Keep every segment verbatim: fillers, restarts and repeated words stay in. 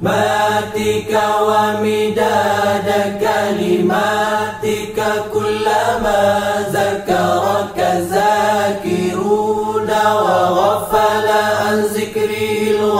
ماتك ومداد كلماتك كلما ذكرك ذاكرون وغفل عن ذكره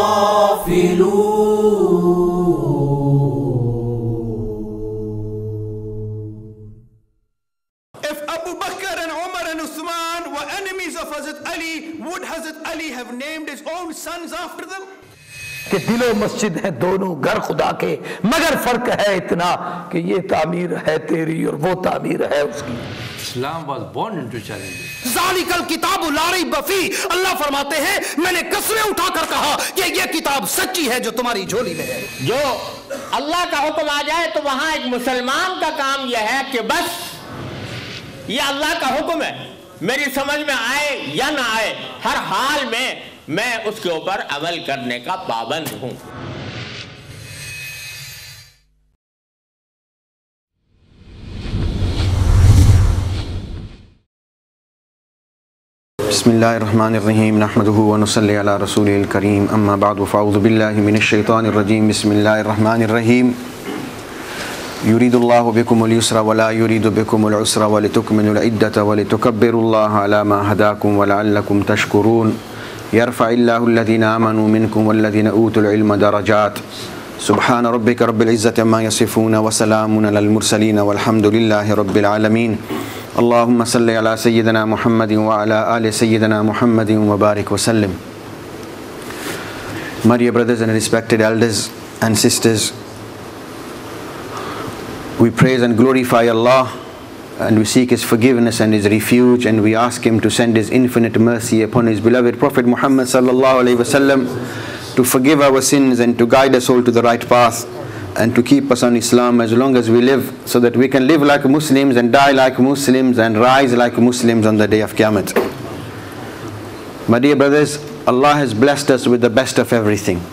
الغافلون. If Abu Bakr and Umar and Uthman were enemies of Hazrat Ali, would Hazrat Ali have named his own sons after them? कि दिलो मस्जिद है दोनों घर खुदा के, मगर फर्क है इतना कि ये तामीर है तेरी और वो तामीर है उसकी. Islam was born into challenges. ज़ालिकल किताबु ला रैब फीह, अल्लाह फरमाते हैं मैंने कसमें उठाकर कहा कि ये किताब सच्ची है जो तुम्हारी झोली में है. जो अल्लाह का हुक्म आ जाए तो वहां एक मुसलमान का काम यह है कि बस ये अल्लाह का हुक्म है, मेरी समझ में आए या ना आए, हर हाल में मैं उसके ऊपर अमल करने का पाबंद हूं. बिस्मिल्लाहिर्रहमानिर्रहीम नहमदुहु व नुसल्ली अला रसूलिल करीम अम्मा बाद फ़अऊज़ु बिल्लाहि मिनश शैतानिर रजीम बिस्मिल्लाहिर्रहमानिर्रहीम युरीदुल्लाहु बिकुमुल युस्रा व ला युरीदु बिकुमुल उसरा व लितुकमिलुल इद्दता व लितुकब्बिरुल्लाह अला मा हदाकुम व लअल्लकुम तशकुरून यरफ़इल्लाहु अल्लज़ीना आमनू मिनकुम वल्लज़ीना ऊतुल इल्म दरजात सुब्हान रब्बिका रब्बिल इज़्ज़ति अम्मा यसिफून व सलामुन अलल मुरसलीन वल्हम्दुलिल्लाहि रब्बिल आलमीन. अल्लाहुम्मा सल्लि अला सय्यिदिना मुहम्मदिन व अला आलि सय्यिदिना मुहम्मदिन व बारिक व सल्लिम. My dear brothers and respected elders and sisters, we praise and glorify Allah, and we seek His forgiveness and His refuge, and we ask Him to send His infinite mercy upon His beloved Prophet Muhammad sallallahu alaihi wasallam, to forgive our sins and to guide us all to the right path, and to keep us on Islam as long as we live, so that we can live like Muslims and die like Muslims and rise like Muslims on the day of Qiyamah. My dear brothers, Allah has blessed us with the best of everything.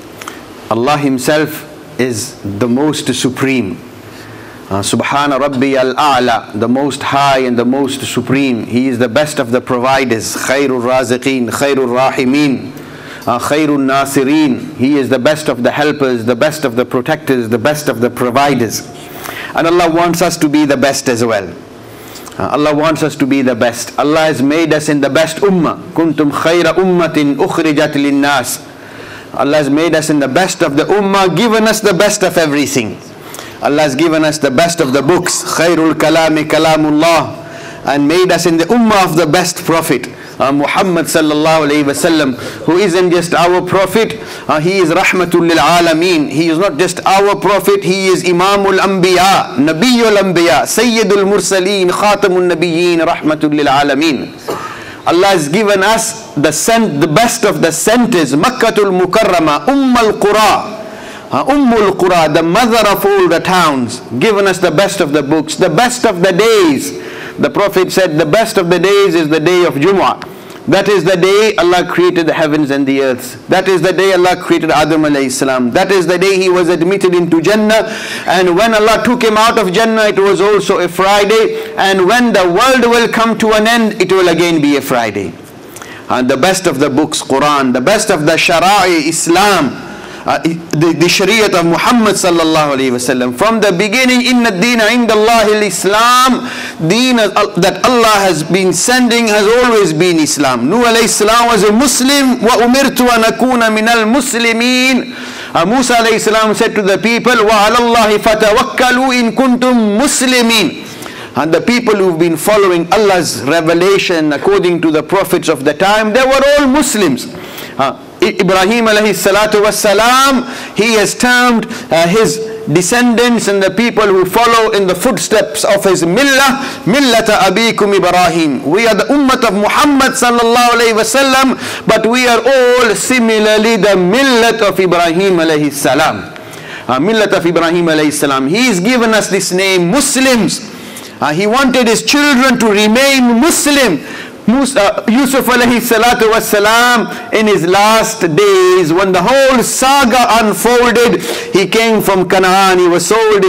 Allah Himself is the most supreme. Uh, Subhana Rabbi al-A'la, the most high and the most supreme. He is the best of the providers. Khairul Raziqeen, Khairul Rahimeen, uh, Khairul Nasirin. He is the best of the helpers, the best of the protectors, the best of the providers. And Allah wants us to be the best as well. Uh, Allah wants us to be the best. Allah has made us in the best ummah. Kuntum khayra ummatin ukhrijat linnas. Allah has made us in the best of the ummah, given us the best of everything. Allah has given us the best of the books, Khairul Kalami Kalamullah, and made us in the ummah of the best prophet, uh, Muhammad sallallahu alayhi wasallam, who isn't just our prophet, uh, he is Rahmatul lil Alameen. He is not just our prophet, he is Imamul Anbiya, Nabiyul Anbiya, Sayyidul Mursaleen, Khatamul Nabiyyin, Rahmatul lil Alameen. Allah has given us the, cent the best of the centers, Makkatul Mukarrama, Ummul Qura, Uh, Ummul Qura, the mother of all the towns, given us the best of the books, the best of the days. The Prophet said the best of the days is the day of Jumu'ah. That is the day Allah created the heavens and the earth. That is the day Allah created Adam alayhi salam. That is the day he was admitted into Jannah. And when Allah took him out of Jannah, it was also a Friday. And when the world will come to an end, it will again be a Friday. And the best of the books, Quran, the best of the Shara'i, Islam, Uh, the, the Shariat of Muhammad sallallahu alayhi wasallam. From the beginning, inna ad-deena inda Allahi al-Islam, deen that Allah has been sending has always been Islam. Nuh alayhi salam was a Muslim, wa umirtu an akuna min al-muslimin. Uh, Musa alayhi salam said to the people, wa ala Allahi fatawakkalu in kuntum muslimin. And the people who've been following Allah's revelation according to the prophets of the time, they were all Muslims. Uh, Ibrahim alayhi salatu was salam, he has termed uh, his descendants and the people who follow in the footsteps of his millah, millata abikum Ibrahim. We are the ummah of Muhammad sallallahu alayhi wasallam, but we are all similarly the millat of Ibrahim alayhi salam. Uh, millat of Ibrahim alayhi salam. He has given us this name, Muslims. Uh, he wanted his children to remain Muslim. Musa, Yusuf alayhi salatu was salam, in his last days, when the whole saga unfolded, he came from Canaan, he was sold in,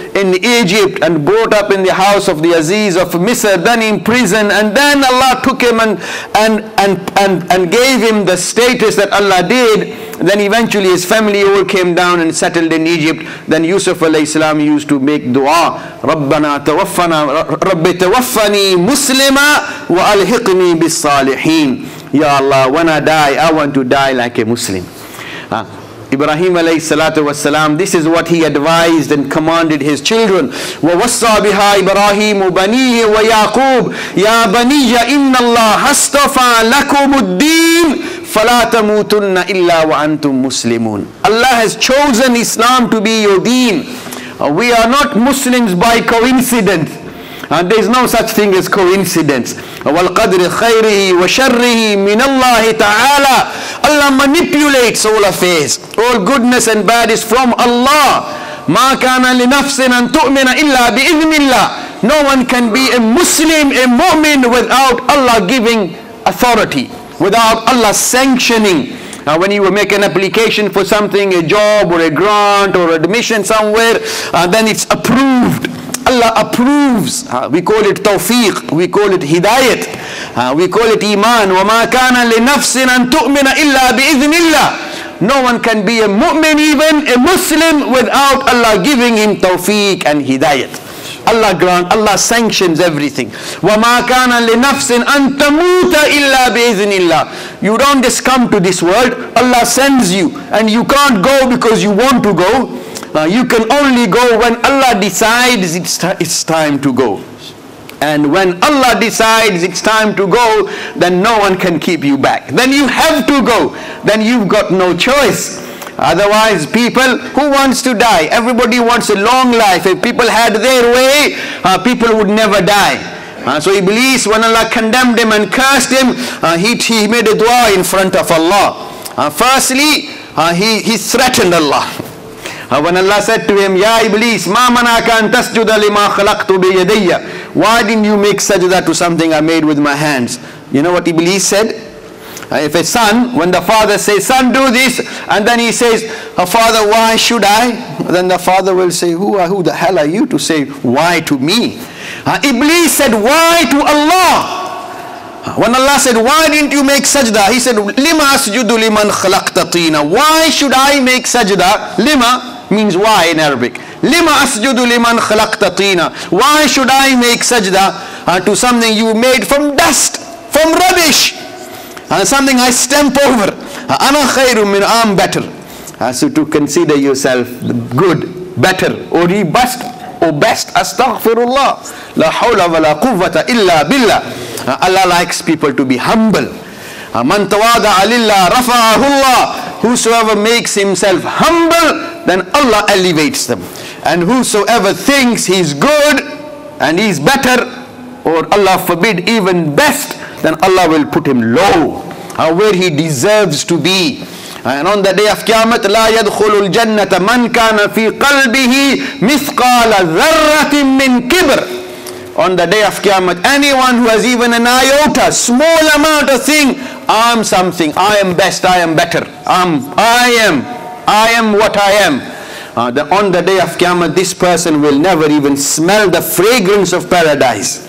in Egypt and brought up in the house of the Aziz of Misr, then in prison, and then Allah took him and, and, and, and, and gave him the status that Allah did. Then eventually his family all came down and settled in Egypt. Then Yusuf alayhi salam used to make dua, Rabbana tawaffana, Rabbi tawaffani muslima wa alhiqni bis salihin. Ya Allah, when I die, I want to die like a Muslim. Uh, Ibrahim alayhi salatu wassalam, this is what he advised and commanded his children. وَوَصَّى بِهَا إِبْرَاهِيمُ بَنِيهِ وَيَعْقُوبُ يَا بَنِيَّ إِنَّ اللَّهَ اصْطَفَى لَكُمُ الدِّينَ فَلَا تَمُوتُنَّ إِلَّا وَأَنْتُمْ مُسْلِمُونَ. Allah has chosen Islam to be your deen. Uh, we are not Muslims by coincidence. And there is no such thing as coincidence. وَالْقَدْرِ خَيْرِهِ وَشَرِّهِ مِنَ اللَّهِ تَعَالَى. Allah manipulates all affairs. All goodness and bad is from Allah. مَا كَانَ لِنَفْسٍ أَن تُؤْمِنَ إِلَّا بِإِذْنِ اللَّهِ. No one can be a Muslim, a mu'min, without Allah giving authority, without Allah sanctioning. Now when you make an application for something, a job or a grant or admission somewhere, uh, then it's approved. Allah approves. Uh, we call it tawfiq. We call it hidayat. Uh, we call it iman. وَمَا كَانَ لِنَفْسٍ أَن تُؤْمِنَ إِلَّا بِإِذْنِ اللَّهِ. No one can be a mu'min, even a Muslim, without Allah giving him tawfiq and hidayat. Allah grant, Allah sanctions everything. وَمَا كَانَ لِنَفْسٍ أَن تَمُوتَ إِلَّا بِإِذْنِ اللَّهِ. You don't just come to this world. Allah sends you, and you can't go because you want to go. Uh, you can only go when Allah decides it's, it's time to go. And when Allah decides it's time to go, then no one can keep you back. Then you have to go. Then you've got no choice. Otherwise, people, who wants to die? Everybody wants a long life. If people had their way, uh, people would never die. Uh, so Iblis, when Allah condemned him and cursed him, uh, he, he made a dua in front of Allah. Uh, firstly, uh, he, he threatened Allah. Uh, when Allah said to him, Ya Iblis, ma manaka an tasjuda lima khalaqtu biyadayya. Why didn't you make sajda to something I made with my hands? You know what Iblis said? Uh, if a son, when the father says, son, do this, and then he says, oh, father, why should I? Then the father will say, who, are, who the hell are you to say why to me? Uh, Iblis said, why to Allah? When Allah said, why didn't you make sajda? He said, lima asjudu liman khalaqta tina. Why should I make sajda? Lima means why in Arabic. Lima asjudu liman khalaqta tina. Why should I make sajda uh, to something you made from dust, from rubbish, uh, something I stamp over? Ana khairum min, I'm better. Uh, so to consider yourself good, better, or best, or best. Astaghfirullah. La hawla wa la quwwata illa billah. Uh, Allah likes people to be humble. Man tawada'a lillah rafa'ahu Allah. Whosoever makes himself humble, then Allah elevates them. And whosoever thinks he's good and he's better, or Allah forbid even best, then Allah will put him low, uh, where he deserves to be. And on the day of Qiyamah, لا يدخل الجنة من كان في قلبه مثقال ذرة من كبر. On the day of Qiyamah, anyone who has even an iota, small amount of thing, I am something, I am best, I am better, I'm, I am, I am what I am. Uh, the, on the day of Qiyamah, this person will never even smell the fragrance of paradise.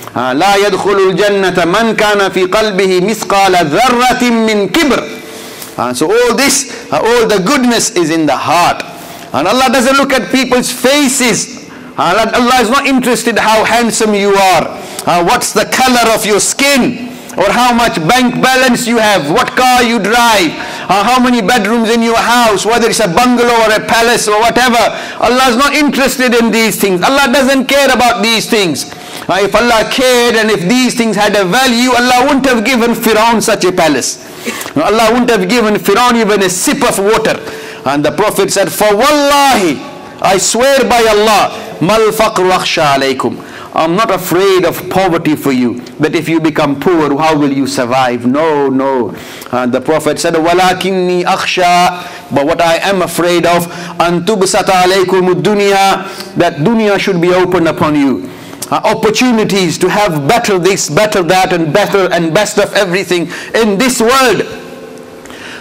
لا يدخل الجنة من كان في قلبه مثقال ذرة من كبر. So all this, uh, all the goodness is in the heart. And Allah doesn't look at people's faces. Allah, Allah is not interested how handsome you are, uh, what's the color of your skin, or how much bank balance you have, what car you drive, uh, how many bedrooms in your house, whether it's a bungalow or a palace or whatever. Allah is not interested in these things. Allah doesn't care about these things. Uh, if Allah cared and if these things had a value, Allah wouldn't have given Firaun such a palace. Allah wouldn't have given Firaun even a sip of water. And the Prophet said, for wallahi, I swear by Allah, mal faqru akhsha alaykum. I'm not afraid of poverty for you, that if you become poor, how will you survive? No, no. And the Prophet said, walakinni akhsha, but what I am afraid of, an tubsata alaykum dunya, that dunya should be opened upon you. Uh, opportunities to have better this, better that, and better and best of everything in this world.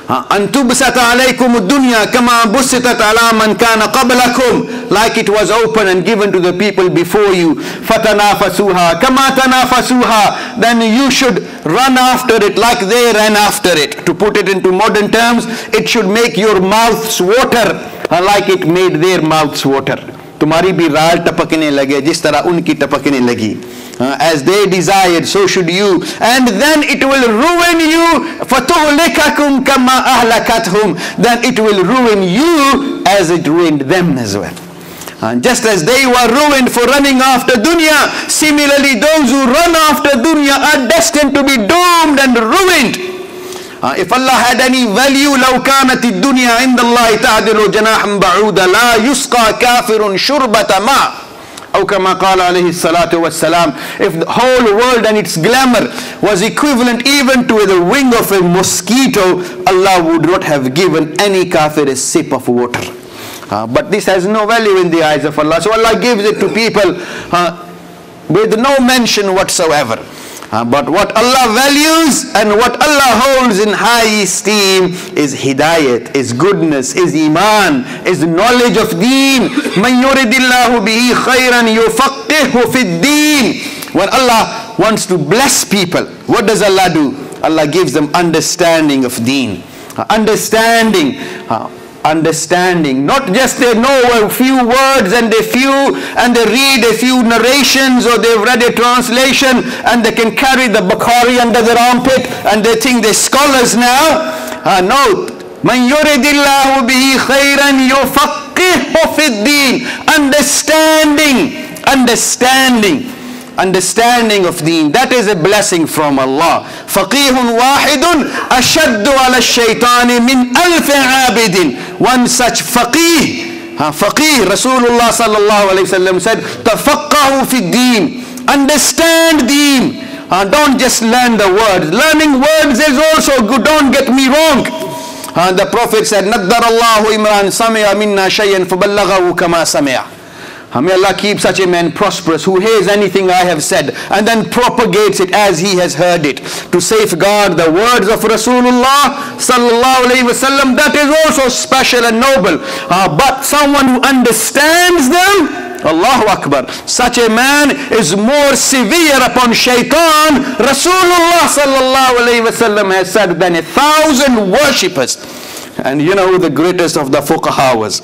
Antubsata alaykum ad-dunya kama busitat ala man kana qablakum, like it was open and given to the people before you. Fatanafasuha kama tanafasuha, then you should run after it like they ran after it. To put it into modern terms, it should make your mouths water like it made their mouths water. तुम्हारी भी राल टपकने लगे जिस तरह उनकी टपकने लगी. Uh, as they desired, so should you, and then it will ruin you. فَتُهْلِكَكُمْ كَمَا أَهْلَكَتْهُمْ, then it will ruin you as it ruined them as well. Uh, just as they were ruined for running after dunya, similarly those who run after dunya are destined to be doomed and ruined. Uh, if Allah had any value, لو كانت الدنيا عند الله تعدل جناحا بعودا لا يسقى كافر شربة ماء. أو كما قال عليه الصلاة والسلام, if the whole world and its glamour was equivalent even to the wing of a mosquito, Allah would not have given any kafir a sip of water. Uh, but this has no value in the eyes of Allah. So Allah gives it to people uh, with no mention whatsoever. Uh, but what Allah values and what Allah holds in high esteem is hidayat, is goodness, is iman, is knowledge of deen. مَنْ يُرِدِ اللَّهُ بِهِ خَيْرًا يُفَقِّهُ فِي الدِّينِ. When Allah wants to bless people, what does Allah do? Allah gives them understanding of deen. Uh, understanding. Uh, understanding, not just they know a few words and a few and they read a few narrations or they've read a translation and they can carry the Bukhari under their armpit and they think they're scholars now. Uh, no. Man yuridillahu bihi khayran yufaqihu fid din. Understanding, understanding. Understanding of deen, that is a blessing from Allah. Faqihun wahidun ashaddu ala shaytani min alf abidin. One such faqih, uh, faqih, Rasulullah sallallahu alayhi wasallam said, tafaqahu fi deen. Understand deen. Uh, don't just learn the words. Learning words is also good, don't get me wrong. Uh, the Prophet said, Naddarallahu imran sami'a minna shayyan faballaghahu kama sami'a. May Allah keep such a man prosperous who hears anything I have said and then propagates it as he has heard it. To safeguard the words of Rasulullah sallallahu alayhi wasallam, that is also special and noble. Uh, but someone who understands them, Allahu Akbar, such a man is more severe upon shaitan. Rasulullah sallallahu alayhi wasallam has said, than a thousand worshippers. And you know who the greatest of the fuqaha was?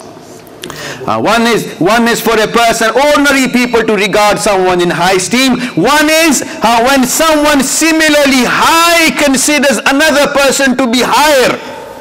Uh, one is one is for a person, ordinary people, to regard someone in high esteem. One is uh, when someone similarly high considers another person to be higher.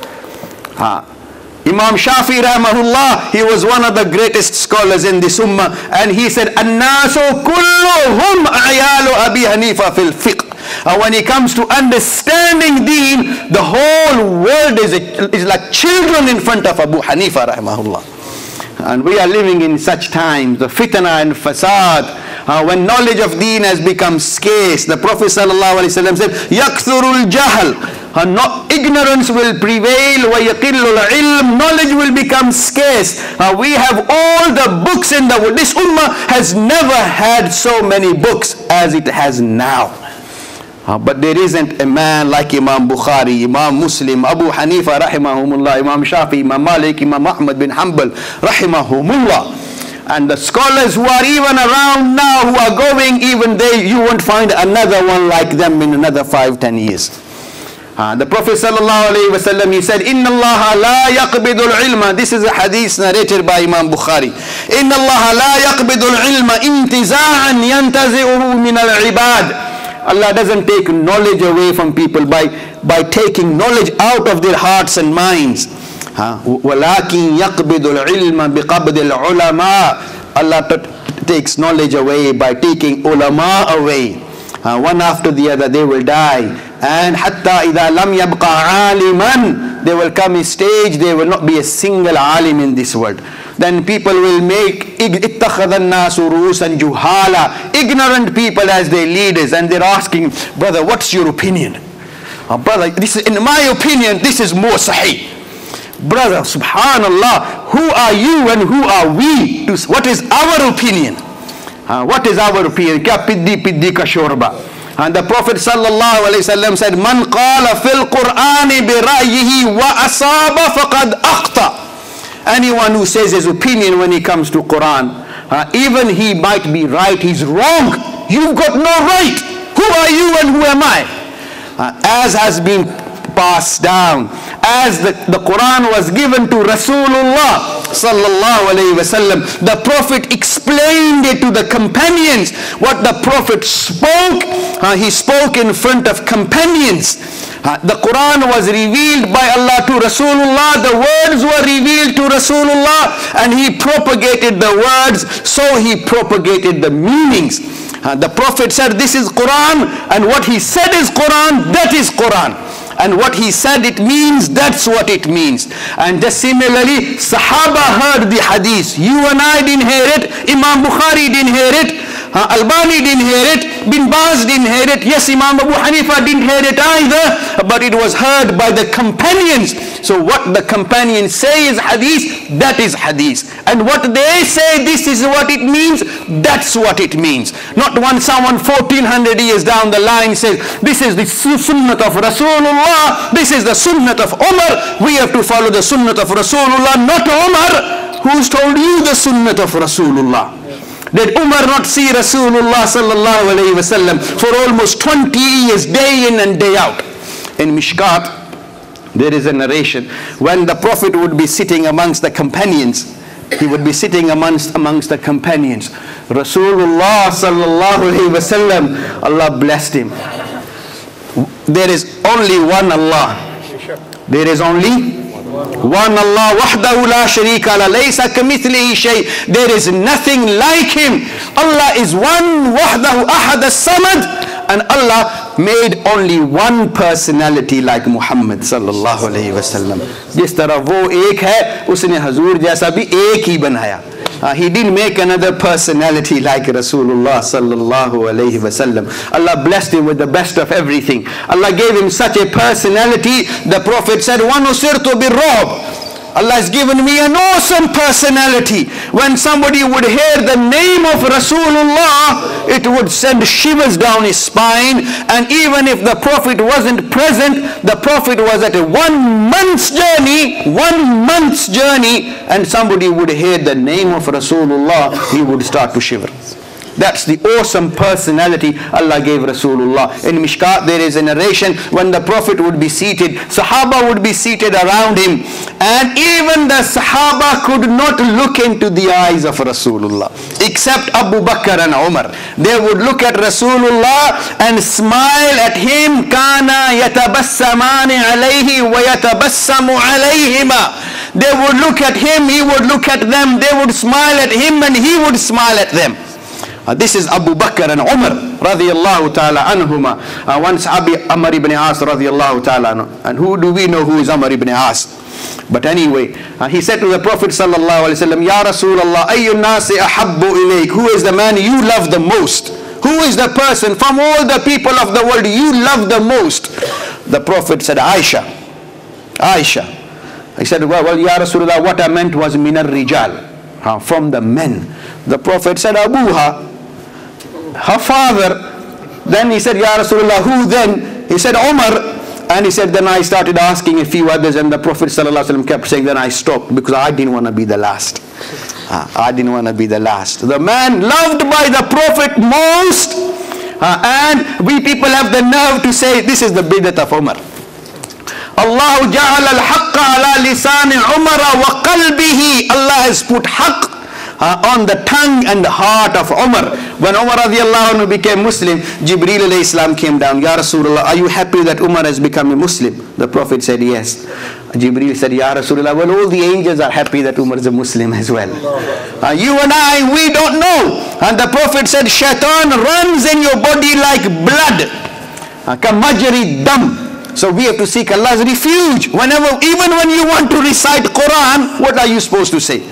Uh, Imam Shafi rahmahullah, he was one of the greatest scholars in this ummah, and he said, "An-nasu kulluhum ayalu Abi Hanifa fil fiqh." Uh, when it comes to understanding deen, the whole world is, a, is like children in front of Abu Hanifa rahmahullah. And we are living in such times, the fitna and fasad, uh, when knowledge of deen has become scarce. The Prophet sallallahu alaihi wasallam said, "Yakthurul jahl," uh, no, ignorance will prevail. Wa yaqillul ilm, knowledge will become scarce. Uh, we have all the books in the world. This ummah has never had so many books as it has now. Uh, but there isn't a man like Imam Bukhari, Imam Muslim, Abu Hanifa rahimahumullah, Imam Shafi, Imam Malik, Imam Ahmad bin Hanbal rahimahumullah. And the scholars who are even around now, who are going, even they, you won't find another one like them in another five, ten years. Uh, the Prophet sallallahu alayhi wa sallam, he said, Inna Allah la yaqbidul ilma. This is a hadith narrated by Imam Bukhari. Inna Allah la yaqbidul ilma intiza'an yantazi'uhu min al-ibad. Allah doesn't take knowledge away from people by, by taking knowledge out of their hearts and minds. وَلَكِنْ يَقْبِضُ الْعِلْمَ بِقَبْضِ الْعُلَمَاءِ. Allah takes knowledge away by taking ulama away. Uh, one after the other they will die. And حَتَّى إِذَا لَمْ يَبْقَ عَالِمًا, there will come a stage, there will not be a single alim in this world. Then people will make اتَّخَذَ النَّاسُ رُؤُوسًا جُهَالًا, ignorant people as their leaders, and they're asking, brother, what's your opinion? Uh, brother, this is, in my opinion, this is more sahih. Brother, subhanallah, who are you and who are we? What is our opinion? Uh, what is our opinion? Kya piddi piddi ka shorba? And the Prophet sallallahu alaihi wasallam said, "Man qala fil Qur'ani bi ra'yihi wa asaba faqad akhta." Anyone who says his opinion when he comes to Quran, uh, even he might be right, he's wrong. You've got no right. Who are you and who am I? Uh, as has been passed down, as the, the Quran was given to Rasulullah sallallahu alayhi wasallam, the Prophet explained it to the companions. What the Prophet spoke, uh, he spoke in front of companions. Uh, the Quran was revealed by Allah to Rasulullah, the words were revealed to Rasulullah, and he propagated the words, so he propagated the meanings. Uh, the Prophet said, "This is Quran," and what he said is Quran, that is Quran. And what he said it means, that's what it means. And just similarly, Sahaba heard the hadith. You and I didn't hear it, Imam Bukhari didn't hear it, uh, Albani didn't hear it, Bin Baz didn't hear it, yes, Imam Abu Hanifa didn't hear it either, but it was heard by the companions. So what the companions say is hadith, that is hadith. And what they say, this is what it means, that's what it means. Not when someone fourteen hundred years down the line says, this is the sunnah of Rasulullah, this is the sunnah of Umar, we have to follow the sunnah of Rasulullah, not Umar. Who's told you the sunnah of Rasulullah? Did Umar not see Rasulullah sallallahu alayhi wasallam for almost twenty years, day in and day out? In Mishkat, there is a narration when the Prophet would be sitting amongst the companions. He would be sitting amongst amongst the companions. Rasulullah sallallahu alayhi wasallam, Allah blessed him. There is only one Allah. There is only one Allah. Wahdahu la sharika la, laysa kamithlihi shay. There is nothing like him. Allah is one. Wahdahu ahad as-samad. And Allah made only one personality like Muhammad sallallahu alayhi wasallam. Jis tarah wo ek hai, usne Hazur jaisa bhi ek hi banaya. Uh, he didn't make another personality like Rasulullah sallallahu alayhi wasallam. Allah blessed him with the best of everything. Allah gave him such a personality. The Prophet said, "Wa nusirtu bir-ru'b." Allah has given me an awesome personality. When somebody would hear the name of Rasulullah, it would send shivers down his spine. And even if the Prophet wasn't present, the Prophet was at a one month's journey, one month's journey, and somebody would hear the name of Rasulullah, he would start to shiver. That's the awesome personality Allah gave Rasulullah. In Mishkat there is a narration when the Prophet would be seated, Sahaba would be seated around him, and even the Sahaba could not look into the eyes of Rasulullah except Abu Bakr and Umar. They would look at Rasulullah and smile at him. Kana yatabassamani alayhi wa yatabassamu alayhima. They would look at him, he would look at them, they would smile at him and he would smile at them. Uh, this is Abu Bakr and Umar radiyallahu ta'ala anhuma. Uh, one Sahabi, Amr ibn As radiyallahu ta'ala anhu. And who do we know who is Amr ibn As? But anyway, uh, he said to the Prophet sallallahu alayhi wa sallam, "Ya Rasulullah, ayyun nasi ahabbu ilayk." Who is the man you love the most? Who is the person from all the people of the world you love the most? The Prophet said, Aisha. Aisha. He said, well, well Ya Rasulullah, what I meant was minar rijal, uh, from the men. The Prophet said, Abuha, her father. Then he said, Ya Rasulullah, who then? He said, Umar. And he said, then I started asking a few others, and the Prophet ﷺ kept saying, then I stopped, because I didn't want to be the last. Uh, I didn't want to be the last. The man loved by the Prophet most, uh, and we people have the nerve to say, this is the bidat of Umar. Allah ja'ala al-haqqa ala lisan Umar wa qalbihi. Allah has put haqq Uh, on the tongue and the heart of Umar. When Umar radiallahu anhu became Muslim, Jibreel alayhi salam came down. Ya Rasulullah, are you happy that Umar has become a Muslim? The Prophet said yes. Jibreel said, Ya Rasulullah, well, all the angels are happy that Umar is a Muslim as well. Uh, you and I, we don't know. And the Prophet said, Shaitan runs in your body like blood. Kamajri dam. So we have to seek Allah's refuge. Whenever, even when you want to recite Quran, what are you supposed to say?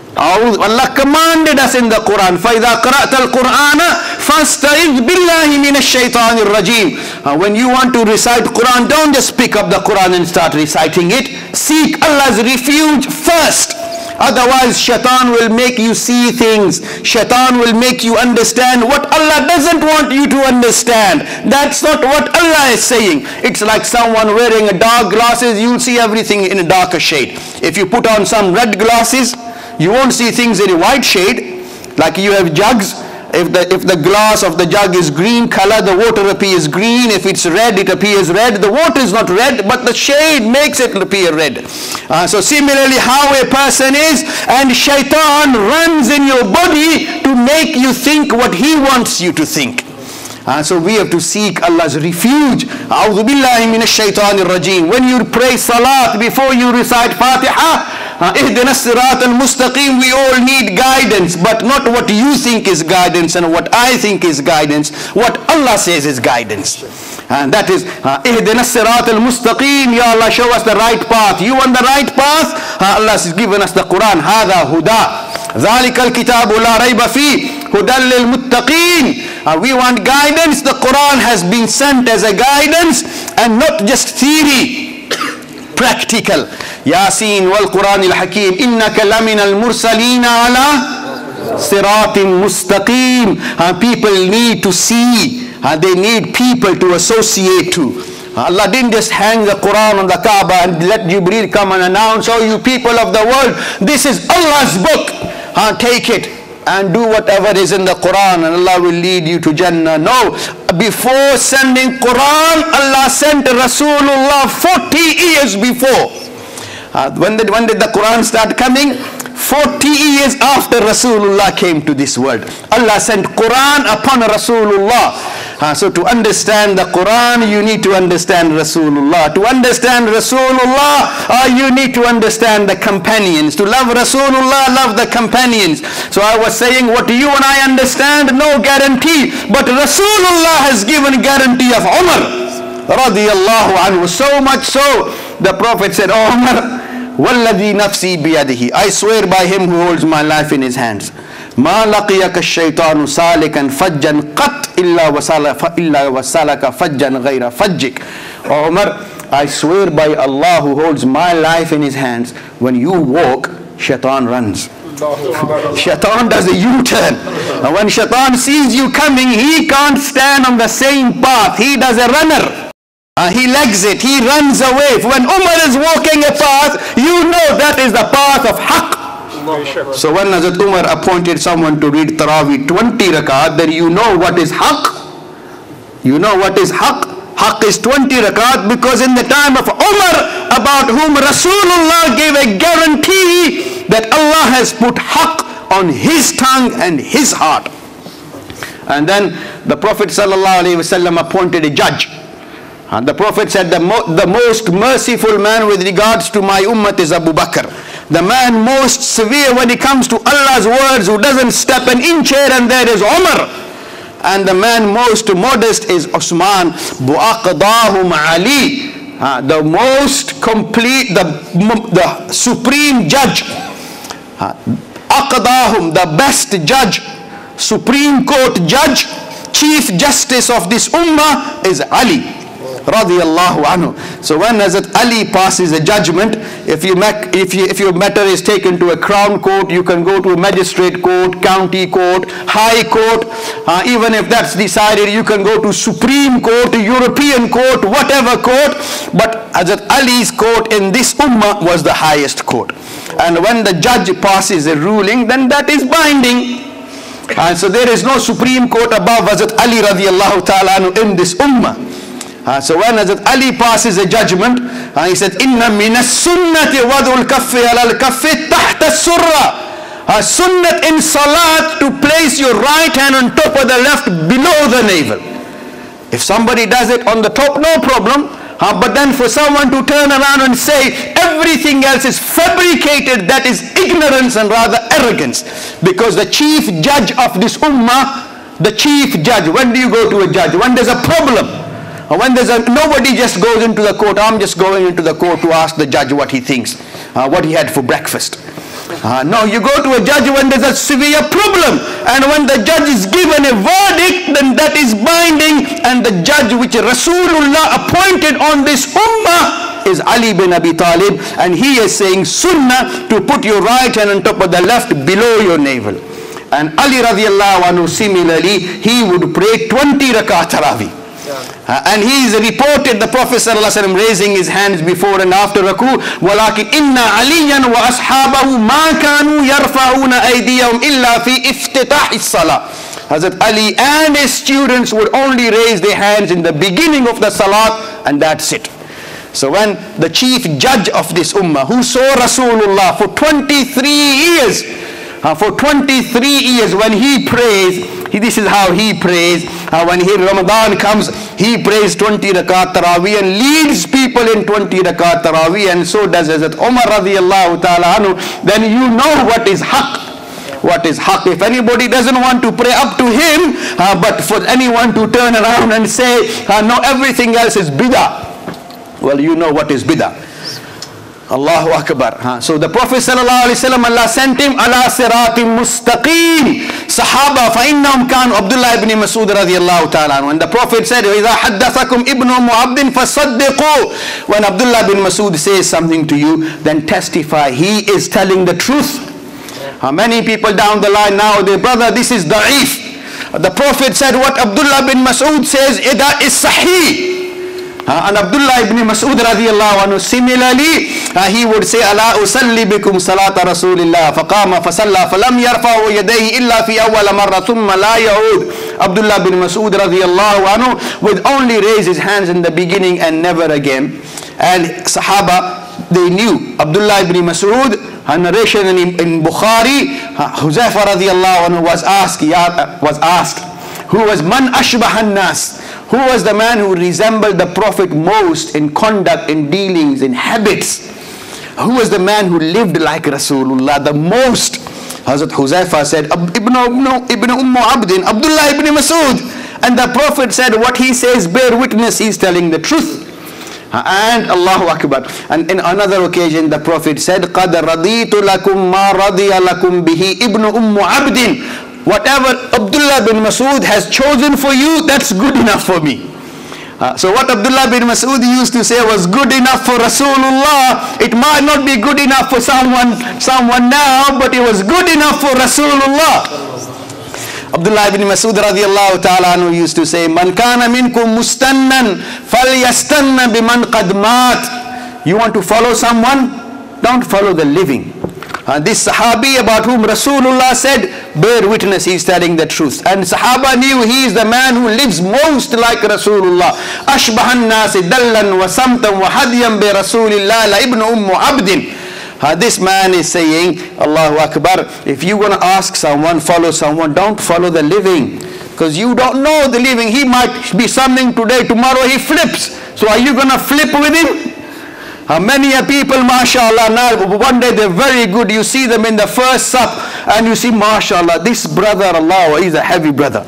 Allah commanded us in the Quran, فَإِذَا قَرَأْتَ الْقُرْآنَ فَاسْتَعِذْ بِاللَّهِ مِنَ الشَّيْطَانِ الرَّجِيمِ. When you want to recite Quran, don't just pick up the Quran and start reciting it. Seek Allah's refuge first. Otherwise, shaitan will make you see things. Shaitan will make you understand what Allah doesn't want you to understand. That's not what Allah is saying. It's like someone wearing a dark glasses, you'll see everything in a darker shade. If you put on some red glasses, you won't see things in a white shade. Like you have jugs. If the, if the glass of the jug is green color, the water appears green. If it's red, it appears red. The water is not red, but the shade makes it appear red. Uh, so similarly, how a person is, and shaitan runs in your body to make you think what he wants you to think. Uh, so we have to seek Allah's refuge. A'udhu billahi minash shaitanir rajim. When you pray salat, before you recite Fatiha, Ihdina sirat al-mustaqim, we all need guidance, but not what you think is guidance and what I think is guidance. What Allah says is guidance. And that is Ihdina sirat al-mustaqim. Ya Allah, show us the right path. You on the right path? Allah has given us the Quran. Hada huda. ذَلِكَ الْكِتَابُ لَا رَيْبَ فِيهِ هُدًى لِلْمُتَّقِينَ. We want guidance. The Quran has been sent as a guidance and not just theory. Practical. Yasin wal Quran al Hakim. Innaka lamina al mursalina ala siratin mustaqim. People need to see. Uh, they need people to associate to. Allah didn't just hang the Quran on the Kaaba and let Jibreel come and announce, oh you people of the world, this is Allah's book. Uh, take it and do whatever is in the Quran and Allah will lead you to Jannah. No, before sending Quran, Allah sent Rasulullah forty years before. Uh, when, did, when did the Quran start coming? forty years after Rasulullah came to this world. Allah sent Quran upon Rasulullah. Uh, so to understand the Quran, you need to understand Rasulullah. To understand Rasulullah, uh, you need to understand the companions. To love Rasulullah, love the companions. So I was saying, what you and I understand, no guarantee. But Rasulullah has given guarantee of Umar radiyallahu anhu. So much so, the Prophet said, oh Umar, وَالَّذِي نَفْسِي بِيَدِهِ, I swear by him who holds my life in his hands. مَا لَقِيَكَ الشَّيْطَانُ سَالِكًا فَجًّا قَطْ إِلَّا وَسَالَكَ فَجًّا غَيْرَ فَجِّكَ. Oh Umar, I swear by Allah who holds my life in his hands, when you walk, shaitan runs. Shaitan does a U-turn. And when shaitan sees you coming, he can't stand on the same path. He does a runner. Uh, he legs it, he runs away. When Umar is walking a path, you know that is the path of haqq. So when Hazrat Umar appointed someone to read Taraweeh twenty rakat, then you know what is haqq. You know what is haqq. Haqq is twenty rakat, because in the time of Umar, about whom Rasulullah gave a guarantee that Allah has put haqq on his tongue and his heart. And then the Prophet ﷺ appointed a judge. And the Prophet said, the, mo the most merciful man with regards to my ummah is Abu Bakr. The man most severe when it comes to Allah's words, who doesn't step an inch here and there, is Umar. And the man most modest is Usman. Bu'aqdahum Ali. Uh, the most complete, the, the supreme judge. Uh, Aqdahum, the best judge, Supreme Court judge, Chief Justice of this ummah is Ali radiyallahu anhu. So when Hazrat Ali passes a judgment, if you make, if you, if your matter is taken to a crown court, you can go to a magistrate court, county court, high court. Uh, even if that's decided, you can go to Supreme Court, European court, whatever court. But Hazrat Ali's court in this ummah was the highest court. And when the judge passes a ruling, then that is binding. And so there is no Supreme Court above Hazrat Ali radiyallahu ta'ala in this ummah. Uh, so when Hazrat Ali passes a judgment, uh, he said, Inna minas sunnati wadul kaffi alal kaffi tahta surra. Uh, sunnat in salat, to place your right hand on top of the left below the navel. If somebody does it on the top, no problem. Uh, but then for someone to turn around and say everything else is fabricated, that is ignorance and rather arrogance. Because the chief judge of this ummah, the chief judge, when do you go to a judge? When there's a problem. When there's a, nobody just goes into the court. I'm just going into the court to ask the judge what he thinks, uh, what he had for breakfast. Uh, no, you go to a judge when there's a severe problem. And when the judge is given a verdict, then that is binding. And the judge which Rasulullah appointed on this ummah is Ali bin Abi Talib, and he is saying sunnah to put your right hand on top of the left below your navel. And Ali radiallahu anhu, similarly, he would pray twenty rakat tarawih. Uh, and he is reported the Prophet ﷺ raising his hands before and after raku. وَلَكِنْ إِنَّ عَلِيًّا وَأَصْحَابَهُ مَا كَانُوا يَرْفَعُونَ أَيْدِيَهُمْ إِلَّا فِي إِفْتِتَاحِ الصَّلَاةِ. Hazrat Ali and his students would only raise their hands in the beginning of the salat, and that's it. So when the chief judge of this ummah, who saw Rasulullah for twenty-three years, uh, for twenty-three years when he prays, he, this is how he prays. Uh, when he, Ramadan comes, he prays twenty rakat tarawih and leads people in twenty rakat tarawih, and so does Hazrat Umar radiallahu ta'ala anhu. Then you know what is haqq. What is haqq. If anybody doesn't want to pray up to him, uh, but for anyone to turn around and say, uh, no, everything else is bid'ah. Well, you know what is bid'ah. Allahu Akbar. Huh? So the Prophet sallallahu alaihi wasallam, Allah sent him ala siratim mustaqim. Sahaba fa innahum kanu, Abdullah ibn Mas'ud radiyallahu ta'ala. When the Prophet said, إِذَا حَدَّثَكُمْ إِبْنُ أُمُّ عَبْدٍ فَصَدِّقُوا. When Abdullah bin Mas'ud says something to you, then testify he is telling the truth. How many people down the line now, their brother, this is da'if. The Prophet said what Abdullah bin Mas'ud says, that is sahih. Uh, and Abdullah ibn Mas'ud radiyallahu anhu, similarly, uh, he would say, Ala usalli bikum salata Rasulillah, faqama fasalla, falam yarfa'u yadayhi illa fi awwal marra, thumma la ya'ud. Abdullah bin Mas'ud radiyallahu anhu would only raise his hands in the beginning and never again. And Sahaba, they knew. Abdullah ibn Mas'ud, a narration in, in Bukhari, uh, Huzaifa radiyallahu anhu was asked, uh, was asked, who was man ashbahan nas? Who was the man who resembled the Prophet most in conduct, in dealings, in habits? Who was the man who lived like Rasulullah the most? Hazrat Huzaifa said, Ibn, Ibn, Ibn Umm Abdin, Abdullah ibn Mas'ud. And the Prophet said, what he says, bear witness, he's telling the truth. And Allahu Akbar. And in another occasion, the Prophet said, قَدْ رَضِيتُ لَكُمْ مَا رَضِيَ لَكُمْ بِهِ Ibn Umm Abdin. Whatever Abdullah bin Mas'ud has chosen for you, that's good enough for me. Uh, so what Abdullah bin Mas'ud used to say was good enough for Rasulullah. It might not be good enough for someone, someone now, but it was good enough for Rasulullah. Abdullah ibn Mas'ud radiyallahu ta'ala anhu used to say, Man kana minkum mustannan falyastanna biman qad mat. You want to follow someone? Don't follow the living. Uh, this Sahabi about whom Rasulullah said, bear witness, he is telling the truth. And Sahaba knew he is the man who lives most like Rasulullah. Ashbahan nasi dallan wa samtan wa hadiyan bi Rasulillah la ibn Umm Abdin. Uh, this man is saying, Allahu Akbar, if you want to ask someone, follow someone, don't follow the living. Because you don't know the living. He might be something today, tomorrow he flips. So are you going to flip with him? Uh, many a people, mashallah, now one day they're very good. You see them in the first sap and you see, mashallah, this brother, Allah, he's a heavy brother.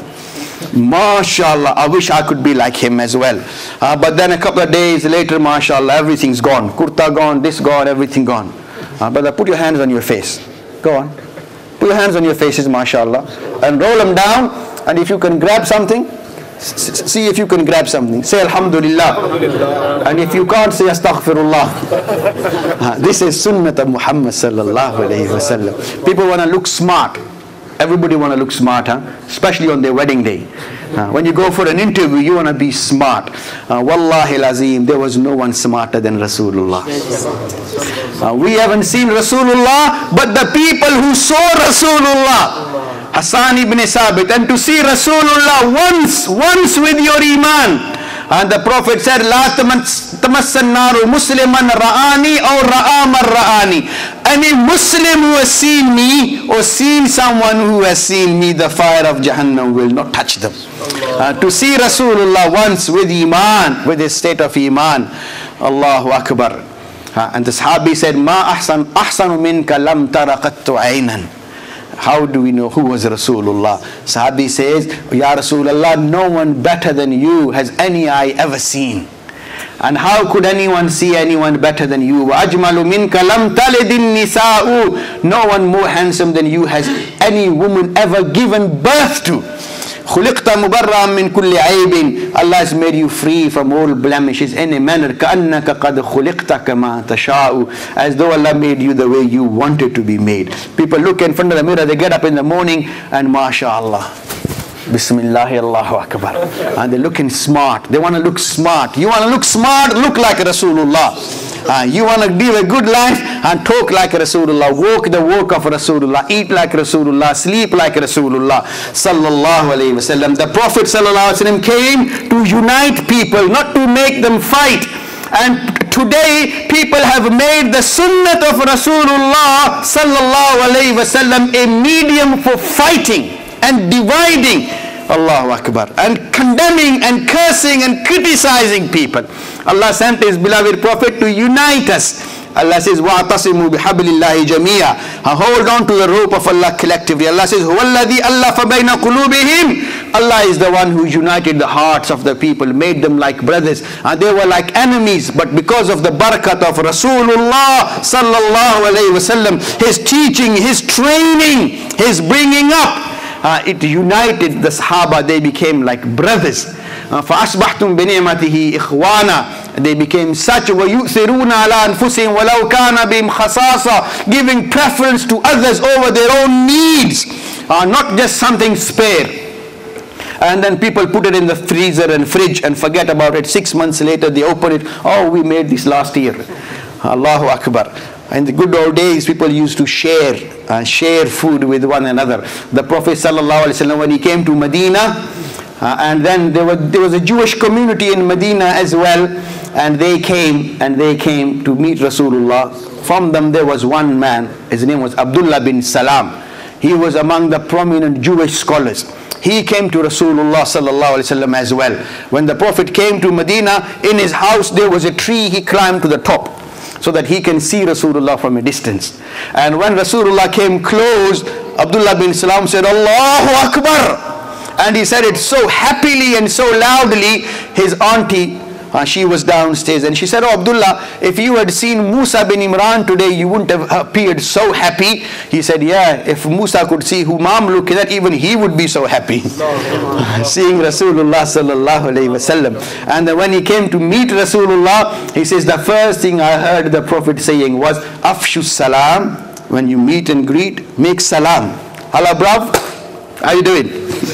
Mashallah, I wish I could be like him as well. Uh, but then a couple of days later, mashallah, everything's gone. Kurta gone, this gone, everything gone. Uh, brother, put your hands on your face. Go on. Put your hands on your faces, mashallah. And roll them down. And if you can grab something, see if you can grab something. Say Alhamdulillah. Alhamdulillah. And if you can't, say Astaghfirullah. uh, this is Sunnat of Muhammad sallallahu alayhi wa sallam. People want to look smart. Everybody want to look smart, huh? Especially on their wedding day. Uh, when you go for an interview, you want to be smart. Uh, Wallahi lazim, there was no one smarter than Rasulullah. Uh, we haven't seen Rasulullah, but the people who saw Rasulullah, Hassan ibn Sabit, and to see Rasulullah once, once with your iman. And the Prophet said, La tamassan naru musliman ra'ani or ra'amar ra'ani. Any Muslim who has seen me or seen someone who has seen me, the fire of Jahannam will not touch them. Uh, to see Rasulullah once with iman, with his state of iman. Allahu Akbar. Uh, and the Sahabi said, Ma ahsan ahsanu minka lam tara qattu aynan. How do we know who was Rasulullah? Sahabi says, Ya Rasulullah, no one better than you has any eye ever seen. And how could anyone see anyone better than you? وَأَجْمَلُ مِنْكَ لَمْ تَلِدِ النِّسَاءُ. No one more handsome than you has any woman ever given birth to. خُلِقْتَ مُبَرًّا مِّن كُلِّ عَيْبٍ. Allah has made you free from all blemishes in a manner كَأَنَّكَ قَدْ خُلِقْتَ كَمَا تَشَاءُ, as though Allah made you the way you wanted to be made. People look in front of the mirror, they get up in the morning and mashallah, Bismillah, Allahu Akbar, and they're looking smart. They want to look smart. You want to look smart, look like Rasulullah. Uh, you want to live a good life and talk like Rasulullah, walk the walk of Rasulullah, eat like Rasulullah, sleep like Rasulullah sallallahu alayhi wasallam. The Prophet sallallahu alayhi wasallam came to unite people, not to make them fight. And today people have made the sunnah of Rasulullah sallallahu alayhi wasallam a medium for fighting and dividing, Allahu Akbar, and condemning and cursing and criticizing people. Allah sent His beloved Prophet to unite us. Allah says, وَاعْتَصِمُوا بِحَبْلِ اللَّهِ جَمِيعًا. Hold on to the rope of Allah collectively. Allah says, هُوَ الَّذِي أَلَّفَ بَيْنَ قُلُوبِهِمْ. Allah is the one who united the hearts of the people, made them like brothers. And they were like enemies, but because of the barakat of Rasulullah sallallahu alayhi wasallam, his teaching, his training, his bringing up, Uh, it united the Sahaba. They became like brothers. uh, فَأَصْبَحْتُمْ بِنِعْمَتِهِ إِخْوَانًا. They became such. وَيُؤْثِرُونَ عَلَىٰ أَنفُسِهِمْ وَلَوْ كَانَ بِهِمْ خَصَاصَةٌ, giving preference to others over their own needs, uh, not just something spare. And then people put it in the freezer and fridge and forget about it. Six months later they open it. Oh, we made this last year. Allahu Akbar. In the good old days, people used to share, uh, share food with one another. The Prophet sallallahu alaihi wasallam, when he came to Medina, uh, and then there was there was a Jewish community in Medina as well, and they came and they came to meet Rasulullah. From them there was one man. His name was Abdullah bin Salam. He was among the prominent Jewish scholars. He came to Rasulullah sallallahu alaihi wasallam as well. When the Prophet came to Medina, in his house there was a tree. He climbed to the top, so that he can see Rasulullah from a distance. And when Rasulullah came close, Abdullah bin Salam said, Allahu Akbar. And he said it so happily and so loudly. His auntie, uh, she was downstairs, and she said, oh Abdullah, if you had seen Musa bin Imran today, you wouldn't have appeared so happy. He said, yeah, if Musa could see whom I'm looking at, even he would be so happy. Seeing Rasulullah sallallahu alayhi wasallam. And then when he came to meet Rasulullah, he says, the first thing I heard the Prophet saying was, Afshu salam. When you meet and greet, make salam. Hello, bruv, how you doing?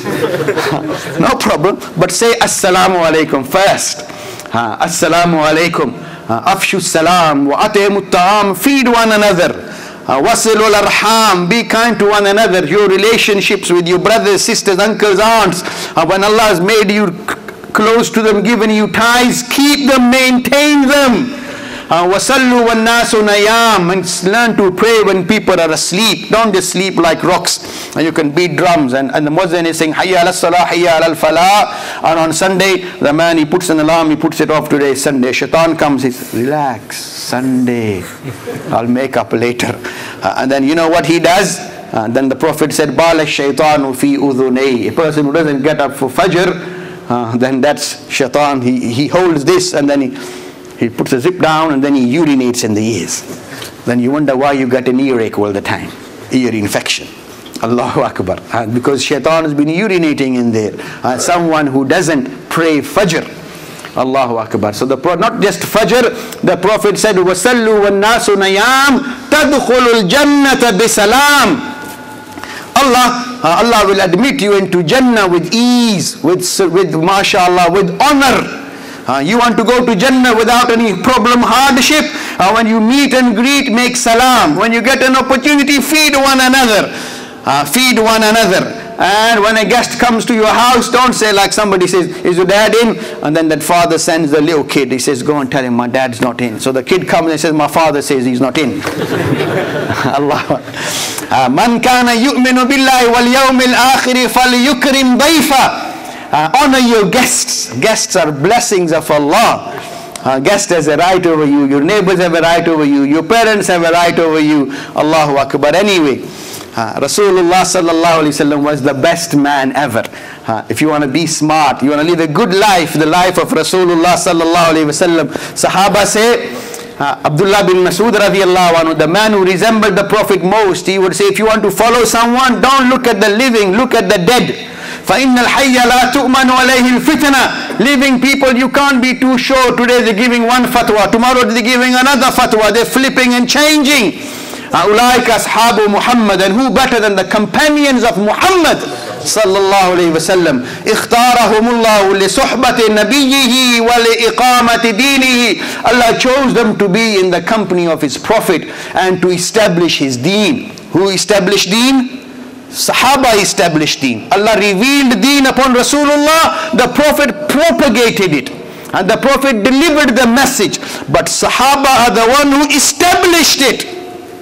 No problem, but say assalamu alaikum first. Uh, Assalamu alaikum. uh, Afshu salam wa at'imu ta'am. Feed one another. uh, Wasilul arham. Be kind to one another. Your relationships with your brothers, sisters, uncles, aunts, uh, when Allah has made you close to them, given you ties, keep them, maintain them. Wasallu wan nasu nayam. And learn to pray when people are asleep. Don't just sleep like rocks. And you can beat drums, and, and the muezzin is saying hayya ala salah, hayya ala falah. And on Sunday, the man, he puts an alarm, he puts it off. Today is Sunday. Shaitan comes, he says, relax, Sunday, I'll make up later. Uh, and then you know what he does? Uh, then the Prophet said, Bala shaitanu fi udhunay. A person who doesn't get up for Fajr, uh, then that's shaitan. He, he holds this, and then he He puts a zip down, and then he urinates in the ears. Then you wonder why you get an earache all the time. Ear infection. Allahu Akbar. Uh, because shaitan has been urinating in there. Uh, someone who doesn't pray Fajr. Allahu Akbar. So the not just Fajr, the Prophet said, وَسَلُّوا وَالنَّاسُ نَيَامٌ تَدْخُلُ الْجَنَّةَ بِسَلَامٍ. Allah, uh, Allah will admit you into Jannah with ease, with, with mashallah, with honor. Uh, you want to go to Jannah without any problem, hardship. Uh, when you meet and greet, make salam. When you get an opportunity, feed one another. Uh, feed one another. And when a guest comes to your house, don't say like somebody says, is your dad in? And then that father sends the little kid. He says, go and tell him my dad's not in. So the kid comes and says, my father says he's not in. Allah. Man kana yu'minu billahi wal yawmil akhiri falyukrim dayfa. Uh, honor your guests. Guests are blessings of Allah. Uh, guest has a right over you. Your neighbors have a right over you. Your parents have a right over you. Allahu Akbar. Anyway, uh, Rasulullah sallallahu alaihi wasallam was the best man ever. Uh, if you want to be smart, you want to live a good life, the life of Rasulullah sallallahu alaihi wasallam. Sahaba say, uh, Abdullah bin Mas'ud radiallahu anhu, the man who resembled the Prophet most, he would say, if you want to follow someone, don't look at the living, look at the dead. فَإِنَّ الْحَيَّ لَا تُؤْمَنُ عَلَيْهِ الْفِتْنَةِ Living people, you can't be too sure. Today they're giving one fatwa, tomorrow they're giving another fatwa. They're flipping and changing. أُولَٰئِكَ أَصْحَابُ مُحَمَّدٍ And who better than the companions of Muhammad sallallahu alayhi wa sallam? اختارهم الله لصحبة نبيه ولإقامة دينه. Allah chose them to be in the company of His Prophet and to establish His deen. Who established deen? Sahaba established deen. Allah revealed deen upon Rasulullah. The Prophet propagated it. And the Prophet delivered the message. But Sahaba are the one who established it.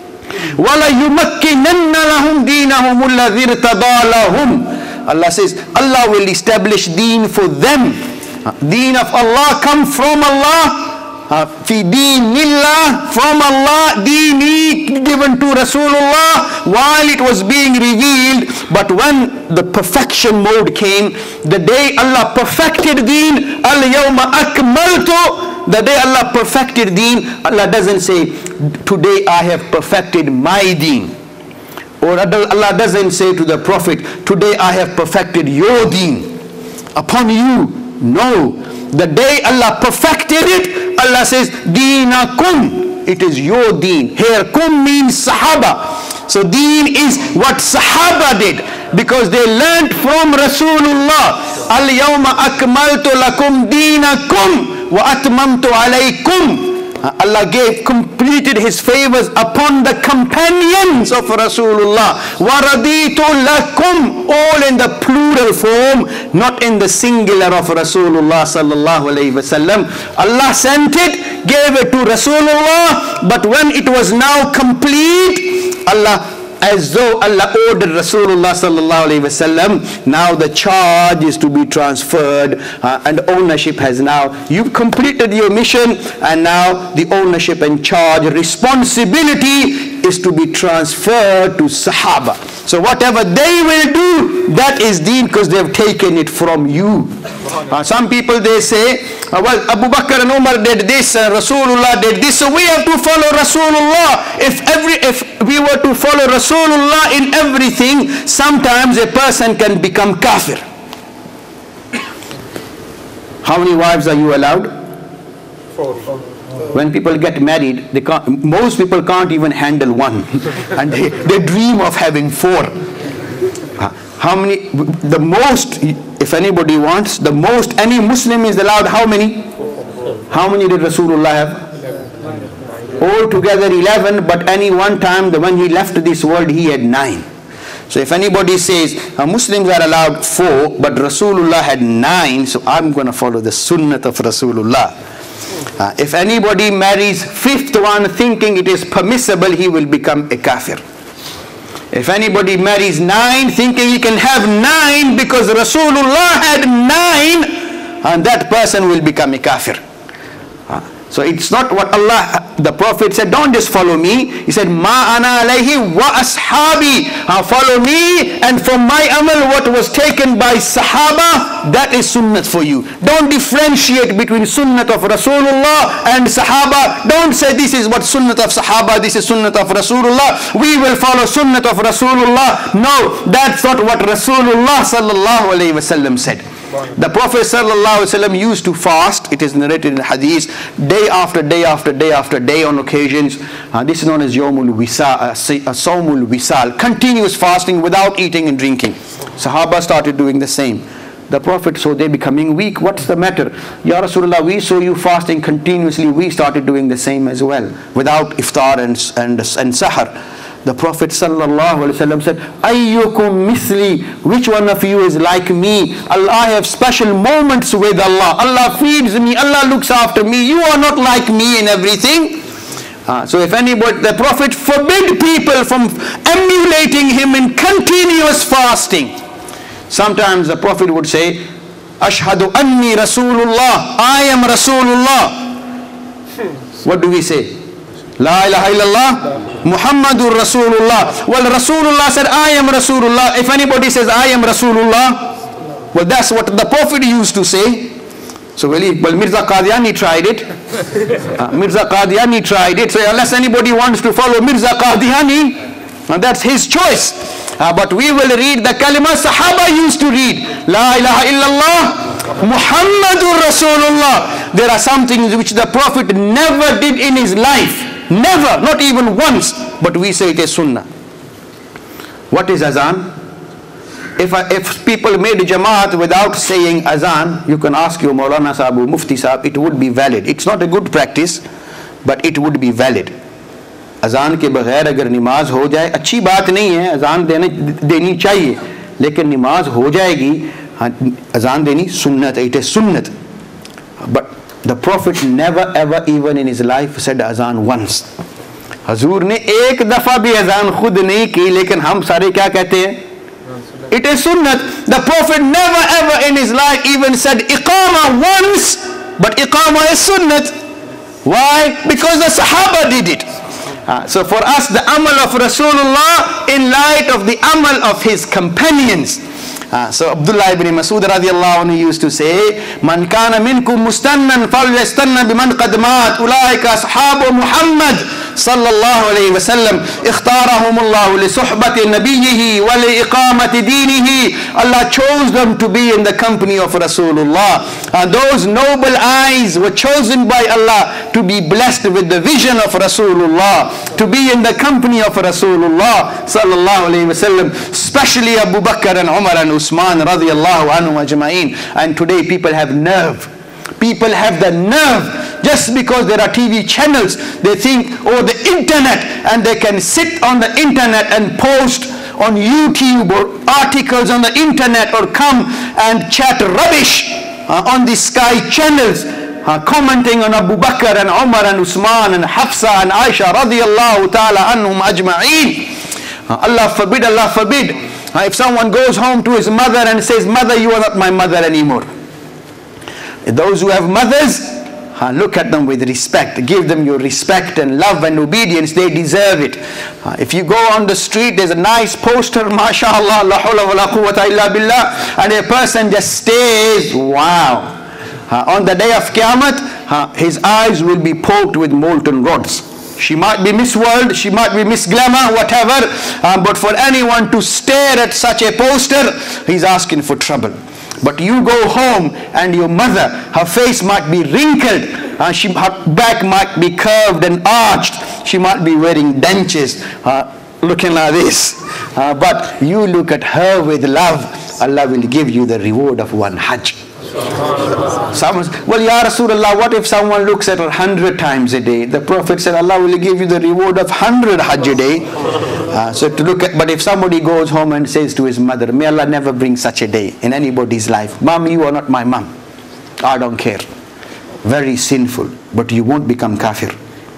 وَلَا يُمَكِّنَنَّ لَهُمْ دِينَهُمُ الَّذِي ارْتَضَىٰ لَهُمْ. Allah says, Allah will establish deen for them. Deen of Allah come from Allah. Fi deenillah, from Allah, deeni given to Rasulullah while it was being revealed. But when the perfection mode came, the day Allah perfected deen, al-yawma akmaltu, the day Allah perfected deen, Allah doesn't say, today I have perfected my deen. Or Allah doesn't say to the Prophet, today I have perfected your deen upon you. No. The day Allah perfected it, Allah says, Deenakum. It is your deen. Here, kum means Sahaba. So deen is what Sahaba did, because they learnt from Rasulullah. Al-yawma akmaltu lakum deenakum wa atmamtu alaykum. Allah gave, completed His favors upon the companions of Rasulullah. وَرَضِيتُ لَكُمْ, all in the plural form, not in the singular of Rasulullah sallallahu alayhi wa sallam. Allah sent it, gave it to Rasulullah, but when it was now complete, Allah, as though Allah ordered Rasulullah sallallahu alayhi wa sallam, now the charge is to be transferred uh, and ownership has now, you've completed your mission, and now the ownership and charge, responsibility is to be transferred to Sahaba. So whatever they will do, that is deen, because they've taken it from you. Uh, some people, they say, uh, well, Abu Bakr and Umar did this and Rasulullah did this, so we have to follow Rasulullah. If every if we were to follow Rasulullah in everything, sometimes a person can become kafir. How many wives are you allowed? Four. When people get married, they can't, most people can't even handle one. And they, they dream of having four. How many, the most, if anybody wants, the most any Muslim is allowed how many? How many did Rasulullah have? All together eleven, but any one time, the when he left this world, he had nine. So if anybody says, uh, Muslims are allowed four, but Rasulullah had nine, so I'm going to follow the sunnah of Rasulullah. Uh, if anybody marries fifth one thinking it is permissible, he will become a kafir. If anybody marries nine thinking he can have nine because Rasulullah had nine, and that person will become a kafir. Uh, so it's not what Allah, the Prophet said, don't just follow me. He said, Ma ana alayhi wa ashabi. Uh, follow me, and from my amal what was taken by Sahaba, that is sunnat for you. Don't differentiate between sunnat of Rasulullah and Sahaba. Don't say this is what sunnat of Sahaba, this is sunnat of Rasulullah. We will follow sunnat of Rasulullah. No, that's not what Rasulullah sallallahu alayhi wa sallam said. The Prophet sallallahu alaihi wasallam used to fast. It is narrated in hadith, day after day after day after day on occasions. Uh, this is known as Yawmul Wisal, uh, Sawmul Wisal, continuous fasting without eating and drinking. Sahaba started doing the same. The Prophet saw they becoming weak. What's the matter? Ya Rasulullah, we saw you fasting continuously. We started doing the same as well, without iftar and and, and sahar. The Prophet sallallahu alaihi wasallam said, Ayyukum misli, which one of you is like me? Allah, I have special moments with Allah. Allah feeds me, Allah looks after me. You are not like me in everything. Uh, so if anybody, the Prophet forbid people from emulating him in continuous fasting. Sometimes the Prophet would say, Ashhadu anni Rasulullah, I am Rasulullah. What do we say? La ilaha illallah, Muhammadur Rasulullah. Well, Rasulullah said, I am Rasulullah. If anybody says, I am Rasulullah, well, that's what the Prophet used to say. So, well, well Mirza Qadiani tried it. Uh, Mirza Qadiani tried it. So, unless anybody wants to follow Mirza Qadiani, And that's his choice. Uh, but we will read the kalima Sahaba used to read. La ilaha illallah Muhammadur Rasulullah. There are some things which the Prophet never did in his life. Never, not even once. But we say it is sunnah. What is azan? If, I, if people made Jamaat without saying azan, you can ask your Maulana Sahib, Mufti Sahib, it would be valid. It's not a good practice, but it would be valid. अजान के बगैर अगर नमाज हो जाए, अच्छी बात नहीं है, अजान देने देनी चाहिए, लेकिन नमाज हो जाएगी, अजान देनी सुन्नत, it is sunnat. But the Prophet never ever even in his life said azan once. हजूर ने एक दफा भी अजान खुद नहीं की, लेकिन हम सारे क्या कहते हैं? It is sunnat. The Prophet never ever in his life even said iqama once, but iqama is sunnat. Why? Because the Sahaba did it. Uh, so for us, the amal of Rasulullah in light of the amal of his companions. Uh, so Abdullah ibn Mas'ud radiallahu anhu used to say, Man kana minkum mustannan falyastanna biman qad mat ulaika ashabu Muhammad sallallahu alayhi wa sallam ikhtarahumullahu li suhbati nabiyyihi wa li iqamati dinihi. Allah chose them to be in the company of Rasulullah. Uh, those noble eyes were chosen by Allah to be blessed with the vision of Rasulullah, to be in the company of Rasulullah sallallahu alayhi wa sallam, especially Abu Bakr and Umar and Usman radiyallahu anhu ajma'in. And today people have nerve. People have the nerve, just because there are T V channels, they think, oh, the internet, and they can sit on the internet and post on YouTube or articles on the internet, or come and chat rubbish uh, on the Sky channels, uh, commenting on Abu Bakr and Umar and Usman and Hafsa and Aisha radiyallahu ta'ala anhum ajma'in. Uh, Allah forbid, Allah forbid. Uh, if someone goes home to his mother and says, Mother, you are not my mother anymore. Those who have mothers, uh, look at them with respect. Give them your respect and love and obedience. They deserve it. Uh, if you go on the street, there's a nice poster, MashaAllah, la hawla wa la quwwata illa billah, and a person just stays, wow. Uh, on the day of Qiyamah, uh, his eyes will be poked with molten rods. She might be Miss World, she might be Miss Glamour, whatever, uh, but for anyone to stare at such a poster, he's asking for trouble. But you go home and your mother, her face might be wrinkled, uh, she, her back might be curved and arched, she might be wearing dentures, uh, looking like this, uh, but you look at her with love, Allah will give you the reward of one Hajj. Someone says, well, Ya Rasulullah, what if someone looks at her hundred times a day? The Prophet said, Allah will give you the reward of hundred Hajj a day. Uh, so to look at, but if somebody goes home and says to his mother, may Allah never bring such a day in anybody's life. Mom, you are not my mom. I don't care. Very sinful, but you won't become kafir.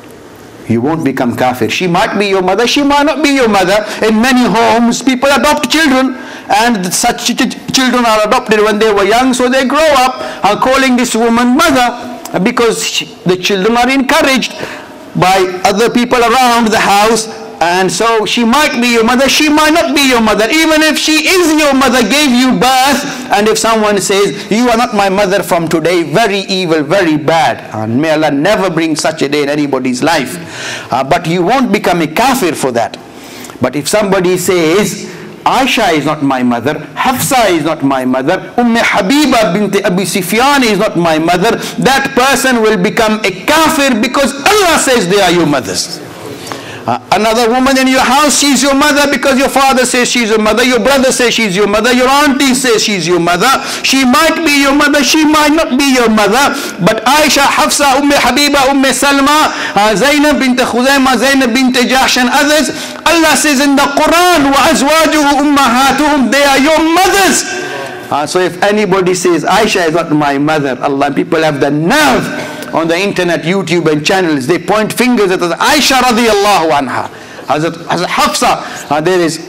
You won't become kafir. She might be your mother, she might not be your mother. In many homes, people adopt children, and such children are adopted when they were young, so they grow up are calling this woman mother, because she, the children are encouraged by other people around the house. And so she might be your mother, she might not be your mother. Even if she is your mother, gave you birth, and if someone says, you are not my mother from today, very evil, very bad. And may Allah never bring such a day in anybody's life. Uh, but you won't become a kafir for that. But if somebody says, Aisha is not my mother, Hafsa is not my mother, Umm Habiba bint Abi Sufyan is not my mother, that person will become a kafir, because Allah says they are your mothers. Uh, another woman in your house, she's your mother because your father says she's your mother, your brother says she's your mother, your auntie says she's your mother. She might be your mother, she might not be your mother. But Aisha, Hafsa, Umm Habiba, Umm Salma, uh, Zainab bint Khuzaymah, Zainab bint Jahsh and others, Allah says in the Quran, وَأَزْوَاجُهُ أُمَّهَاتُهُمْ, they are your mothers. Uh, so if anybody says Aisha is not my mother, Allah, people have the nerve on the internet, YouTube and channels, they point fingers at Aisha radiyallahu anha. Hazrat, Hazrat Hafsa, uh, there is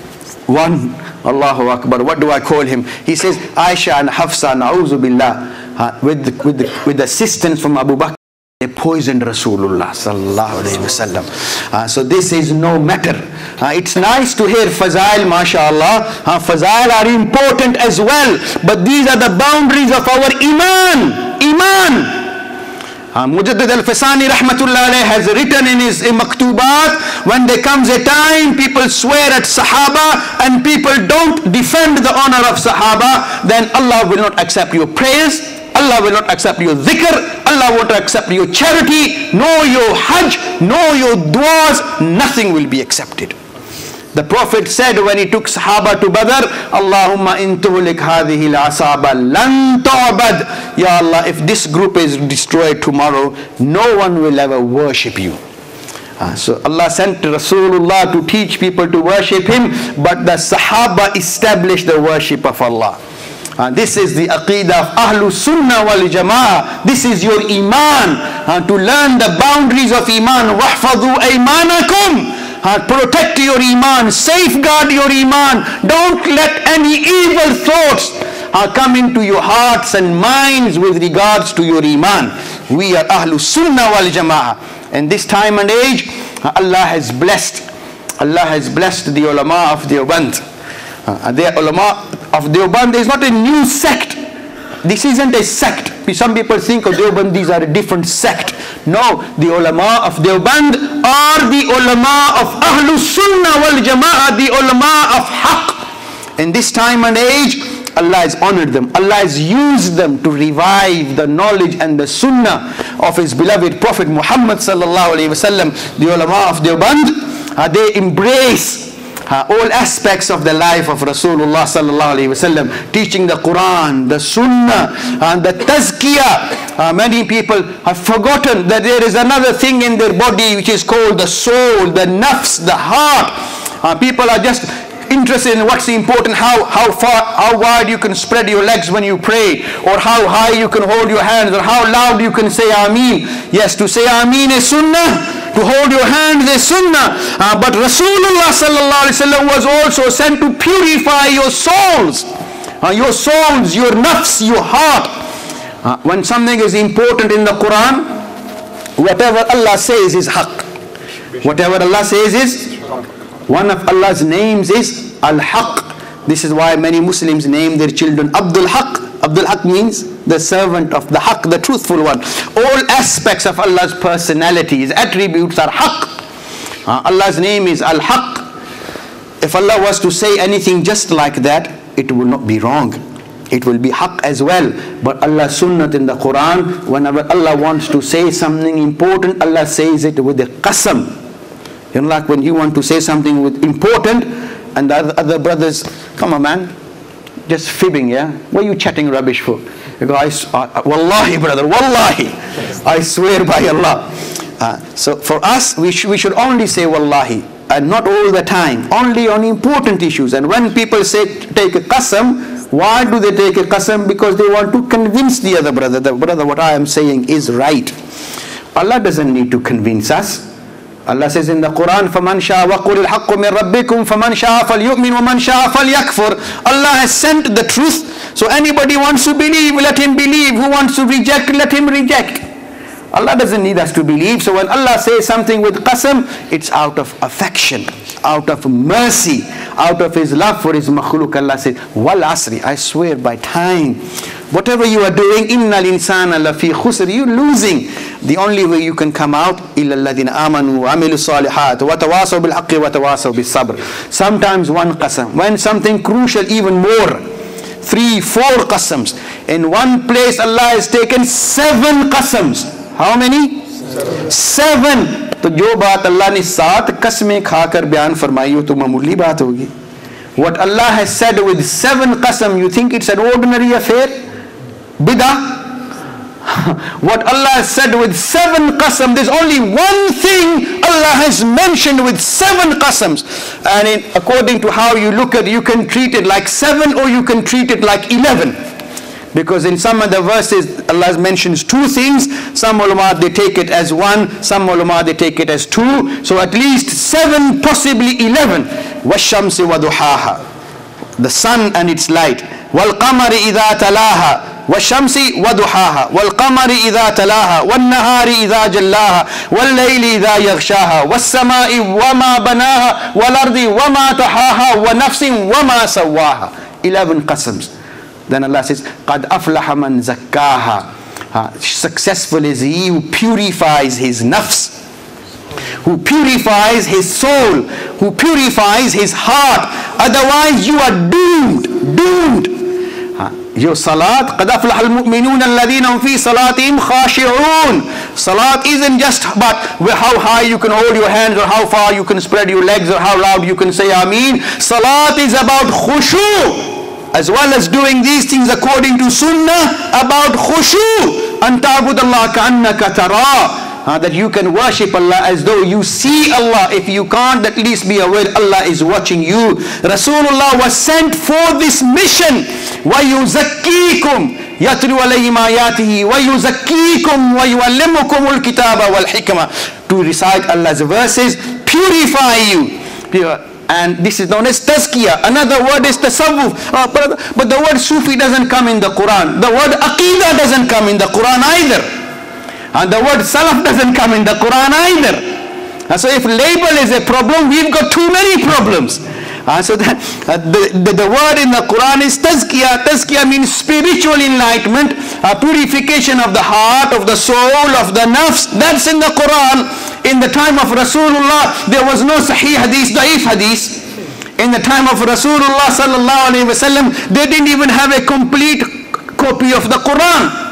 one, Allahu Akbar, what do I call him? He says Aisha and Hafsa, na'uzu billah, uh, with, the, with, the, with assistance from Abu Bakr, they poisoned Rasulullah sallallahu alayhi wa sallam. Uh, so this is no matter. Uh, it's nice to hear Fazail, mashallah. Uh, Fazail are important as well, but these are the boundaries of our Iman. Iman. Uh, Mujaddid al-Fasani rahmatullah alayh has written in his in Maktubat, when there comes a time people swear at Sahaba and people don't defend the honor of Sahaba, then Allah will not accept your prayers, Allah will not accept your dhikr, Allah won't accept your charity, nor your hajj, nor your du'as, nothing will be accepted. The Prophet said when he took Sahaba to Badr, Allahumma in tuhlik hadhihi al-asaba lan tu'bad. Ya Allah, if this group is destroyed tomorrow, no one will ever worship you. Uh, so Allah sent Rasulullah to teach people to worship him, but the Sahaba established the worship of Allah. Uh, this is the aqidah of Ahlus Sunnah wal Jama'ah. This is your iman. Uh, to learn the boundaries of iman. Wahfadhu aymanakum. Uh, protect your iman, safeguard your iman. Don't let any evil thoughts uh, come into your hearts and minds with regards to your iman. We are Ahlus Sunnah wal Jama'ah. And this time and age, uh, Allah has blessed. Allah has blessed the ulama of Deoband. Uh, the ulama of Deoband is not a new sect. This isn't a sect. Some people think of Deobandis are a different sect. No, the ulama of Deoband are the ulama of Ahlus Sunnah wal Jama'ah, the ulama of Haqq. In this time and age, Allah has honored them. Allah has used them to revive the knowledge and the Sunnah of His beloved Prophet Muhammad sallallahu alaihi wasallam. The ulama of Deoband, uh, they embrace Uh, all aspects of the life of Rasulullah sallallahu alaihi wasallam, teaching the Quran, the Sunnah, and the Tazkiyah. Uh, many people have forgotten that there is another thing in their body which is called the soul, the nafs, the heart. Uh, people are just interested in what's important, how how far, how wide you can spread your legs when you pray, or how high you can hold your hands, or how loud you can say Ameen. Yes, to say Ameen is Sunnah. To hold your hands is Sunnah. Uh, but Rasulullah sallallahu alaihi wasallam was also sent to purify your souls. Uh, your souls, your nafs, your heart. Uh, when something is important in the Quran, whatever Allah says is haqq. Whatever Allah says is, one of Allah's names is Al-Haqq. This is why many Muslims name their children Abdul Haqq. Abdul Haqq means the servant of the Haqq, the truthful one. All aspects of Allah's personality, His attributes are Haqq. Uh, Allah's name is Al-Haqq. If Allah was to say anything just like that, it will not be wrong. It will be Haqq as well. But Allah's sunnah in the Quran, whenever Allah wants to say something important, Allah says it with a qasam. You know, like when you want to say something with important, and the other, other brothers, come on man, just fibbing, yeah? What are you chatting rubbish for? You go, I, uh, Wallahi brother, Wallahi, I swear by Allah. Uh, so for us, we, sh we should only say Wallahi, and not all the time, only on important issues. And when people say take a qasam, why do they take a qasam? Because they want to convince the other brother that, brother, what I am saying is right. Allah doesn't need to convince us. Allah says in the Quran, فَمَنْ شَاءَ وَقُلِ الْحَقُّ مِنْ رَبِّكُمْ فَمَنْ شَاءَ فَلْيُؤْمِنْ وَمَنْ شَاءَ فَلْيَكْفُرْ. Allah has sent the truth. So anybody wants to believe, let him believe. Who wants to reject, let him reject. Allah doesn't need us to believe. So when Allah says something with qasam, it's out of affection, out of mercy, out of His love for His makhluk. Allah says, wal asri, I swear by time. Whatever you are doing, innal insana lafi khusr, you're losing. The only way you can come out, illa alladhina amanu wa amilu salihat wa tawasaw bil haqqi wa tawasaw bis sabr. Sometimes one qasam, when something crucial, even more. Three, four qasams. In one place Allah has taken seven qasams. How many? Seven. Seven. तो जो बात अल्लाह ने सात कसमें खाकर बयान फरमाई हो तो मामूली बात होगी. What Allah has said with seven qasam, you think it's an ordinary affair? Bidah. What Allah has said with seven qasam, there's only one thing Allah has mentioned with seven qasams. And in, according to how you look at it, you can treat it like seven or you can treat it like eleven. Because in some of the verses Allah mentions two things. Some ulama they take it as one, some ulama they take it as two. So at least seven, possibly eleven. وَالشَّمْسِ وَضُحَاهَا, the sun and its light. وَالْقَمَرِ إِذَا تَلَاهَا وَالشَّمْسِ وَضُحَاهَا وَالْقَمَرِ إِذَا تَلَاهَا وَالنَّهَارِ إِذَا جَلَّاهَا وَاللَّيْلِ إِذَا يَغْشَاهَا وَالسَّمَاءِ وَمَا بَنَاهَا وَالْأَرْضِ وَمَا طَحَاهَا وَنَفْسٍ وَمَا سَوَّاهَا. Eleven qasams. Then Allah says, قَدْ أَفْلَحَ مَنْ زَكَّاهَا. Uh, successful is he who purifies his nafs, who purifies his soul, who purifies his heart. Otherwise you are doomed, doomed. Your salat, قَدْ أَفْلَحَ الْمُؤْمِنُونَ الَّذِينَ هُمْ فِي صَلَاتِهِمْ خَاشِعُونَ. Salat isn't just about how high you can hold your hands or how far you can spread your legs or how loud you can say Ameen. Salat is about khushu, as well as doing these things according to sunnah, about khushu. أَن تَعْبُدَ اللَّهَ كَأَنَّكَ تَرَاهُ. Uh, that you can worship Allah as though you see Allah. If you can't, at least be aware Allah is watching you. Rasulullah was sent for this mission. وَيُزَكِّيكُمْ يَتْلُو عَلَيْهِمْ آيَاتِهِ وَيُزَكِّيكُمْ وَيُعَلِّمُكُمُ الْكِتَابَ وَالْحِكْمَةَ. To recite Allah's verses, purify you. And this is known as tazkiyah. Another word is tasawwuf. Uh, but, but the word Sufi doesn't come in the Quran. The word aqidah doesn't come in the Quran either. And the word salaf doesn't come in the Quran either. And so if label is a problem, we've got too many problems. And so that, uh, the, the, the word in the Quran is tazkiyah. Tazkiyah means spiritual enlightenment, uh, purification of the heart, of the soul, of the nafs. That's in the Quran. In the time of Rasulullah, there was no sahih hadith, da'if hadith. In the time of Rasulullah sallallahu alayhi wa sallam, they didn't even have a complete copy of the Quran.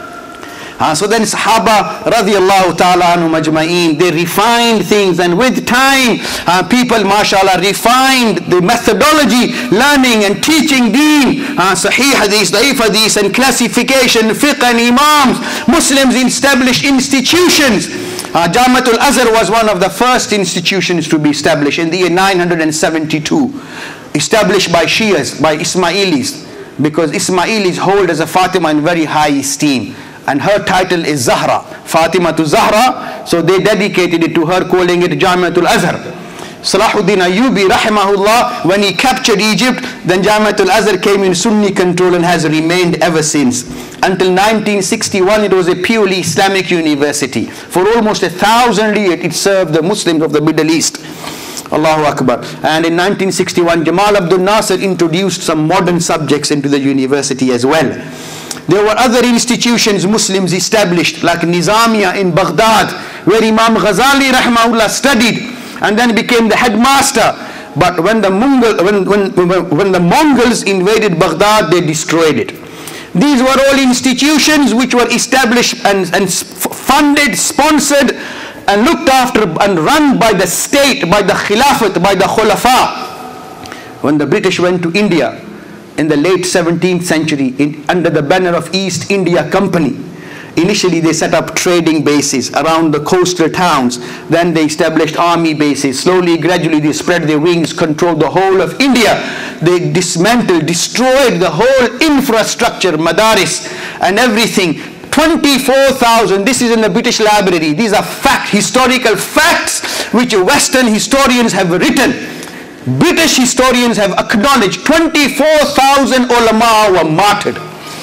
Uh, so then Sahaba radiallahu ta'ala anhum ajma'een, they refined things, and with time uh, people mashallah refined the methodology, learning and teaching deen, uh, sahih hadith, da'if hadith, and classification, fiqh and imams. Muslims established institutions. uh, Jamatul Azhar was one of the first institutions to be established in the year nine hundred seventy-two, established by Shias, by Ismailis, because Ismailis hold as a Fatima in very high esteem. And her title is Zahra, Fatima to Zahra. So they dedicated it to her, calling it Jamiatul Azhar. Salahuddin Ayyubi rahimahullah, when he captured Egypt, then Jamiatul Azhar came in Sunni control and has remained ever since. Until nineteen sixty-one, it was a purely Islamic university. For almost a thousand years, it served the Muslims of the Middle East. Allahu Akbar. And in nineteen sixty-one, Jamal Abdul Nasser introduced some modern subjects into the university as well. There were other institutions Muslims established, like Nizamiya in Baghdad, where Imam Ghazali rahimahullah studied and then became the headmaster. But when the Mongol, when, when, when the Mongols invaded Baghdad, they destroyed it. These were all institutions which were established and, and funded, sponsored, and looked after and run by the state, by the Khilafat, by the Khulafa. When the British went to India in the late seventeenth century, in, under the banner of East India Company, initially they set up trading bases around the coastal towns. Then they established army bases. Slowly, gradually they spread their wings, controlled the whole of India. They dismantled, destroyed the whole infrastructure, madaris and everything. twenty-four thousand, this is in the British Library. These are fact, historical facts which Western historians have written. British historians have acknowledged twenty-four thousand ulama were martyred.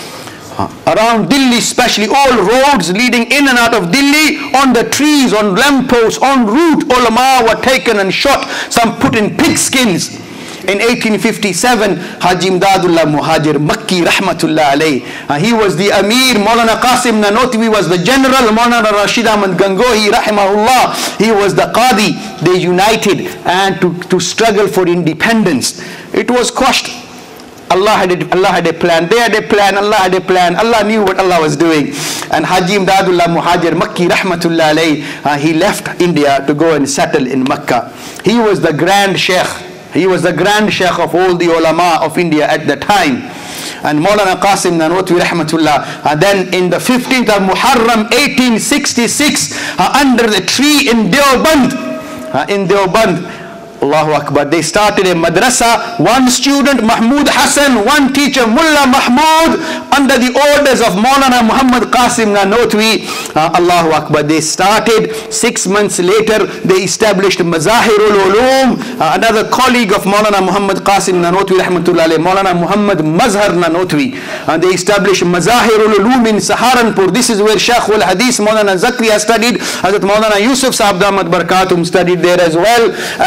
Uh, around Delhi especially, all roads leading in and out of Delhi, on the trees, on lampposts, en route, ulama were taken and shot, some put in pigskins. In eighteen fifty-seven, Haji Imdadullah Muhajir Makki rahmatullah alayh, uh, he was the Amir. Maulana Qasim Nanotwi was the general. Maulana Rashid Ahmad Gangohi rahimahullah, he was the Qadi. They united and to, to struggle for independence. It was quashed. Allah had, a, Allah had a plan, they had a plan, Allah had a plan, Allah knew what Allah was doing. And Haji Imdadullah Muhajir Makki rahmatullah alayh, uh, he left India to go and settle in Makkah. He was the grand sheikh. He was the grand sheikh of all the ulama of India at the time. And Maulana Qasim Nanotwi rahmatullah, uh, then in the fifteenth of Muharram eighteen sixty-six, uh, under the tree in Deoband, uh, in Deoband, Allahu Akbar, they started a madrasa. One student, Mahmud Hassan, one teacher, Mullah Mahmud, under the orders of Maulana Muhammad Qasim Nanotwi, uh, Allahu Akbar, they started. Six months later, they established Mazahirul Ulum. Uh, another colleague of Maulana Muhammad Qasim Nanotwi rahmatullah alayh, Maulana Muhammad Mazhar Nanotwi, and they established Mazahirul Ulum in Saharanpur. This is where Shaykh ul Hadith Maulana Zakriya studied. Hazrat Maulana Yusuf Sahab Damat Barakatum studied there as well. And Masha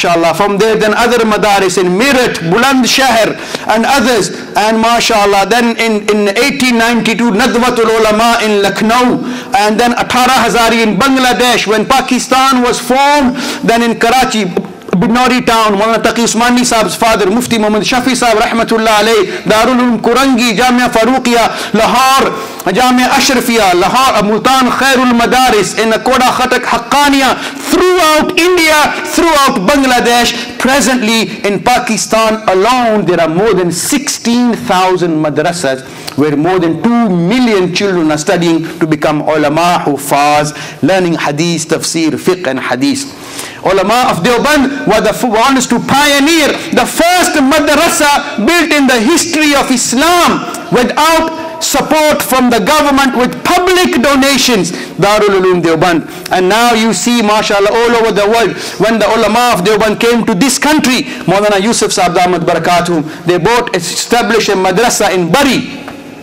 mashallah. From there then other madaris in Meerut, Bulandshahr and others, and mashallah. Then in, in eighteen ninety-two Nadwatul Ulama in Lucknow, and then Athara Hazari in Bangladesh. When Pakistan was formed, then in Karachi, Binori town, Maulana Taqi Usmani Sahab's father, Mufti Muhammad Shafi Sahab Rahmatullah Alayh, Darul Uloom Kurangi, Jamia Faruqiya, Lahore, Jamia Ashrafiya, Lahore, Multan Khairul Madaris, in Koda Khatak Haqqaniya, throughout India, throughout Bangladesh. Presently in Pakistan alone, there are more than sixteen thousand madrasas where more than two million children are studying to become ulama, hufaz, learning hadith, tafsir, fiqh and hadith. Ulama of Deoband were the ones to pioneer the first madrasa built in the history of Islam without support from the government, with public donations, Darul Uloom Deoband. And now you see, mashallah, all over the world, when the ulama of Deoband came to this country, Maulana Yusuf Sahab Ahmad Barakatuhum, they both established a madrasa in Bari.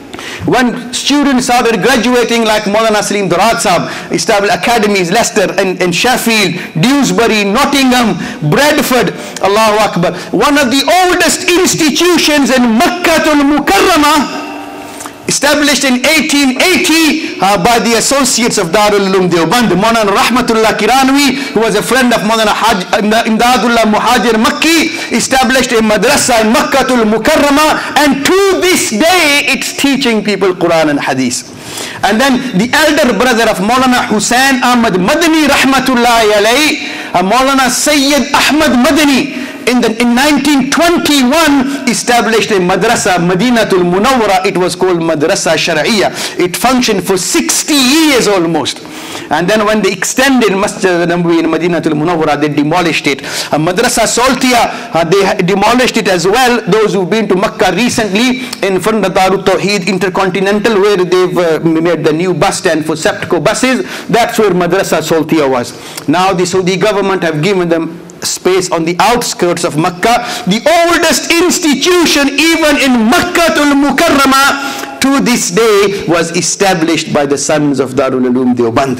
When students started graduating like Maulana Salim Durad Sahab, established academies, Leicester and, and Sheffield, Dewsbury, Nottingham, Bradford, Allahu Akbar. One of the oldest institutions in Makkah al-Mukarramah, established in eighteen eighty uh, by the associates of Darul Uloom Deoband, Maulana Rahmatullah Kiranwi, who was a friend of Maulana Imdadullah Muhajir Makki, established a madrasa in Makkah al-Mukarramah, and to this day it's teaching people Quran and Hadith. And then the elder brother of Maulana Hussain Ahmad Madani Rahmatullah Alayhi, uh, Maulana Sayyid Ahmad Madani, in the in nineteen twenty-one established a madrasa, Madinatul Munawwara. It was called Madrasa Shar'iyya. It functioned for sixty years almost. And then when they extended Masjid Nabawi in Madinatul Munawwara, they demolished it. uh, Madrasa Saltiya, uh, they demolished it as well. Those who've been to Makkah recently, in front of Darut Tawheed Intercontinental, where they've uh, made the new bus stand for Septco buses, that's where Madrasa Saltiya was. Now the Saudi government have given them space on the outskirts of Makkah. The oldest institution even in Makkah al-Mukarramah to this day was established by the sons of Darul Uloom Deoband.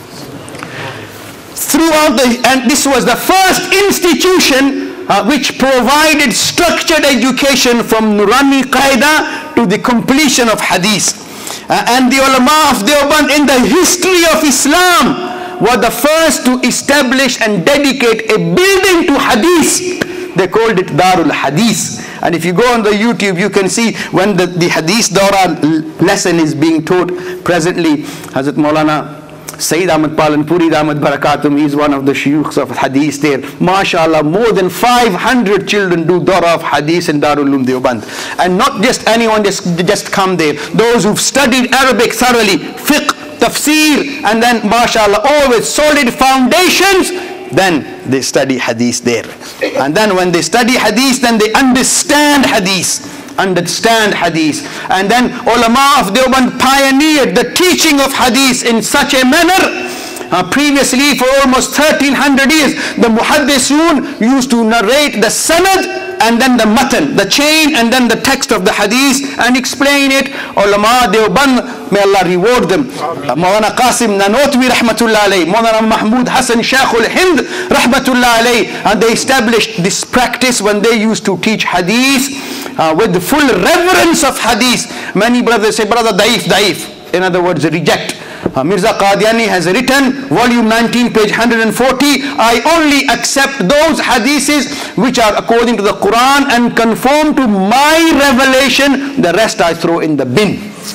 Throughout the, and this was the first institution uh, which provided structured education from Nurani Qaeda to the completion of Hadith. Uh, and the ulama of Deoband in the history of Islam were the first to establish and dedicate a building to Hadith. They called it Darul Hadith. And if you go on the YouTube, you can see when the, the Hadith Dawra lesson is being taught presently. Hazrat Maulana Sayyid Ahmad Palanpuri Ahmad Barakatum, he is one of the shuyukhs of Hadith there. MashaAllah, more than five hundred children do Dawra of Hadith in Darul Uloom Deoband. And not just anyone just, just come there. Those who've studied Arabic thoroughly, fiqh, tafsir, and then mashallah, all with solid foundations, then they study hadith there. And then when they study hadith, then they understand hadith. Understand hadith. And then ulama of Deoband pioneered the teaching of hadith in such a manner. Uh, previously, for almost thirteen hundred years, the muhaddisun used to narrate the sanad and then the matan, the chain, and then the text of the hadith, and explain it. Ulama Deoband, may Allah reward them. uh, Maulana Qasim Nanotwi Rahmatullah Alayhi, Maulana Mahmud Hassan Shaykhul Hind Rahmatullah Alayhi, and they established this practice when they used to teach hadith uh, with the full reverence of hadith. Many brothers say, brother, daif, daif. In other words, reject. Uh, Mirza Qadiani has written, volume nineteen, page one hundred forty, I only accept those hadiths which are according to the Quran and conform to my revelation. The rest I throw in the bin.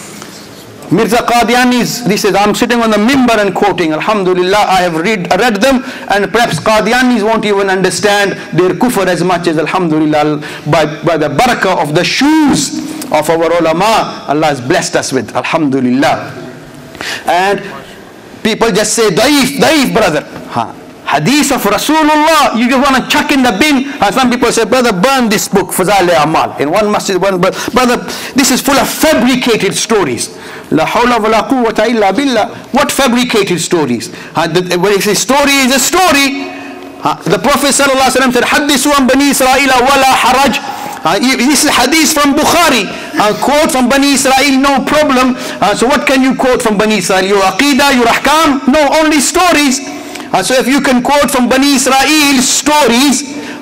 Mirza Qadiani's, this is, I'm sitting on the mimbar and quoting, alhamdulillah, I have read, read them, and perhaps Qadianis won't even understand their kufr as much as, alhamdulillah, by, by the barakah of the shoes of our ulama, Allah has blessed us with, alhamdulillah. And people just say, daif, daif, brother. Huh. Hadith of Rasulullah, you just want to chuck in the bin. And some people say, brother, burn this book, Fazal Amal. In one masjid, one brother, this is full of fabricated stories. La hawla wa la quwwata illa billah. What fabricated stories? Uh, the, when he says story is a story. Uh, the Prophet sallallahu alaihi wasallam said, Hadithu an Bani Israila wala haraj. Uh, this is hadith from Bukhari. Uh, quote from Bani Israel, no problem. Uh, so what can you quote from Bani Israel? Your aqidah, your ahkam? No, only stories. Uh, so if you can quote from Bani Israel stories,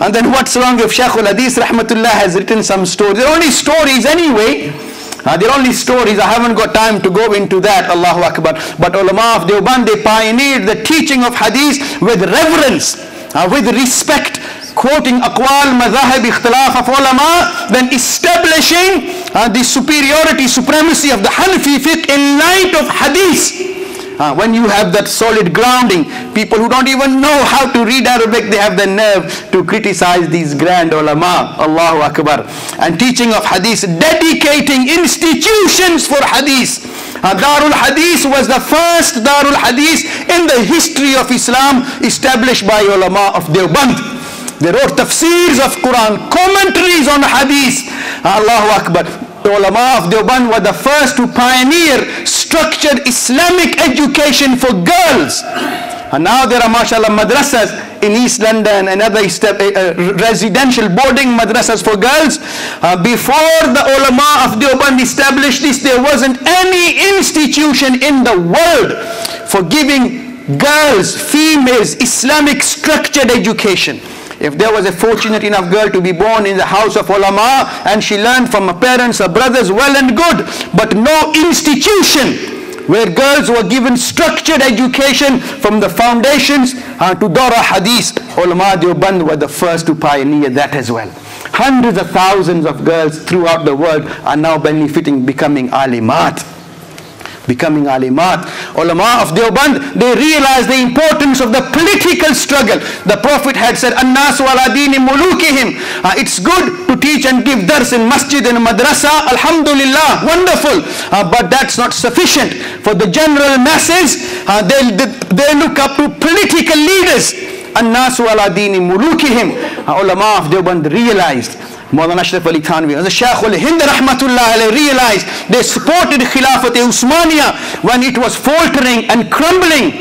And then what's wrong if Shaykh al-Hadith rahmatullah has written some stories? They're only stories anyway. Uh, they're only stories. I haven't got time to go into that. Allahu Akbar. But ulama of Deoband, they pioneered the teaching of hadith with reverence, uh, with respect, quoting aqwal, madhahib, ikhtilaf of ulama, then establishing uh, the superiority, supremacy of the Hanafi fiqh in light of hadith. Uh, when you have that solid grounding, people who don't even know how to read Arabic, they have the nerve to criticize these grand ulama. Allahu Akbar. And teaching of hadith, dedicating institutions for hadith. Uh, Darul Hadith was the first Darul Hadith in the history of Islam established by ulama of Deoband. They wrote tafsirs of Quran, commentaries on hadith. Allahu Akbar. The ulama of Deoband were the first to pioneer structured Islamic education for girls. And now there are mashallah madrasas in East London and other uh, residential boarding madrasas for girls. Uh, before the ulama of Deoband established this, there wasn't any institution in the world for giving girls, females, Islamic structured education. If there was a fortunate enough girl to be born in the house of ulama and she learned from her parents or brothers, well and good. But no institution where girls were given structured education from the foundations uh, to Dara Hadith. Ulama Deoband were the first to pioneer that as well. Hundreds of thousands of girls throughout the world are now benefiting, becoming alimat. Becoming alimat. Ulama of Deoband, they realized the importance of the political struggle. The Prophet had said, An-nasu ala dini mulukihim. Uh, it's good to teach and give dars in masjid and madrasa. Alhamdulillah, wonderful. Uh, but that's not sufficient. For the general masses, uh, they, they look up to political leaders. An-nasu ala dini mulukihim. Uh, ulama of Deoband realized, Mawlana Ashraf Ali Thanvi, the Shaykh al-Hind rahmatullah alayhi realized they supported Khilafat Usmaniya when it was faltering and crumbling.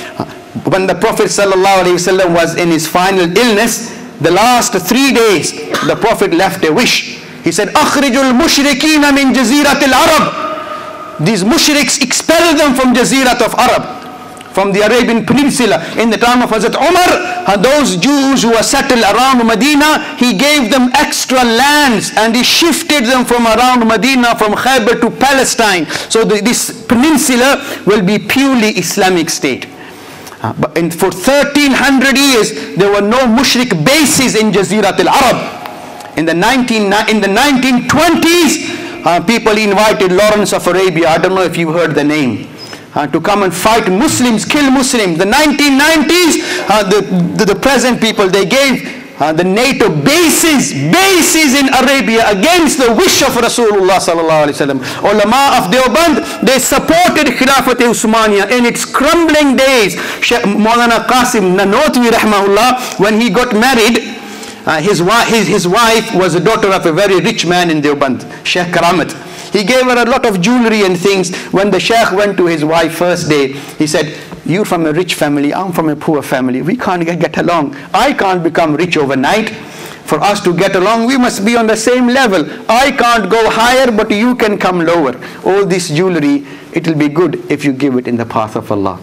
When the Prophet sallallahu alayhi wasallam was in his final illness, the last three days, the Prophet left a wish. He said, Akhrijul mushrikeen min jazirat al-Arab. These mushriks, expel them from Jazirat of Arab, from the Arabian Peninsula. In the time of Hazrat Umar, those Jews who were settled around Medina, he gave them extra lands and he shifted them from around Medina, from Khaybar to Palestine. So the, this peninsula will be purely Islamic state. Uh, but in, for thirteen hundred years, there were no mushrik bases in Jazirat al-Arab. In the, nineteen, in the nineteen twenties, uh, people invited Lawrence of Arabia, I don't know if you've heard the name, Uh, to come and fight Muslims, kill Muslims. The nineteen nineties, uh, the, the, the present people, they gave uh, the NATO bases, bases in Arabia against the wish of Rasulullah sallallahu alaihi wasallam. Ulama of Deoband, they supported Khilafat Usmaniya in its crumbling days. Maulana Qasim Nanotwi rahmahullah, when he got married, uh, his, his, his wife was a daughter of a very rich man in Deoband, Sheikh Karamat. He gave her a lot of jewelry and things. When the Shaykh went to his wife first day, he said, you're from a rich family, I'm from a poor family. We can't get, get along. I can't become rich overnight. For us to get along, we must be on the same level. I can't go higher, but you can come lower. All this jewelry, it will be good if you give it in the path of Allah.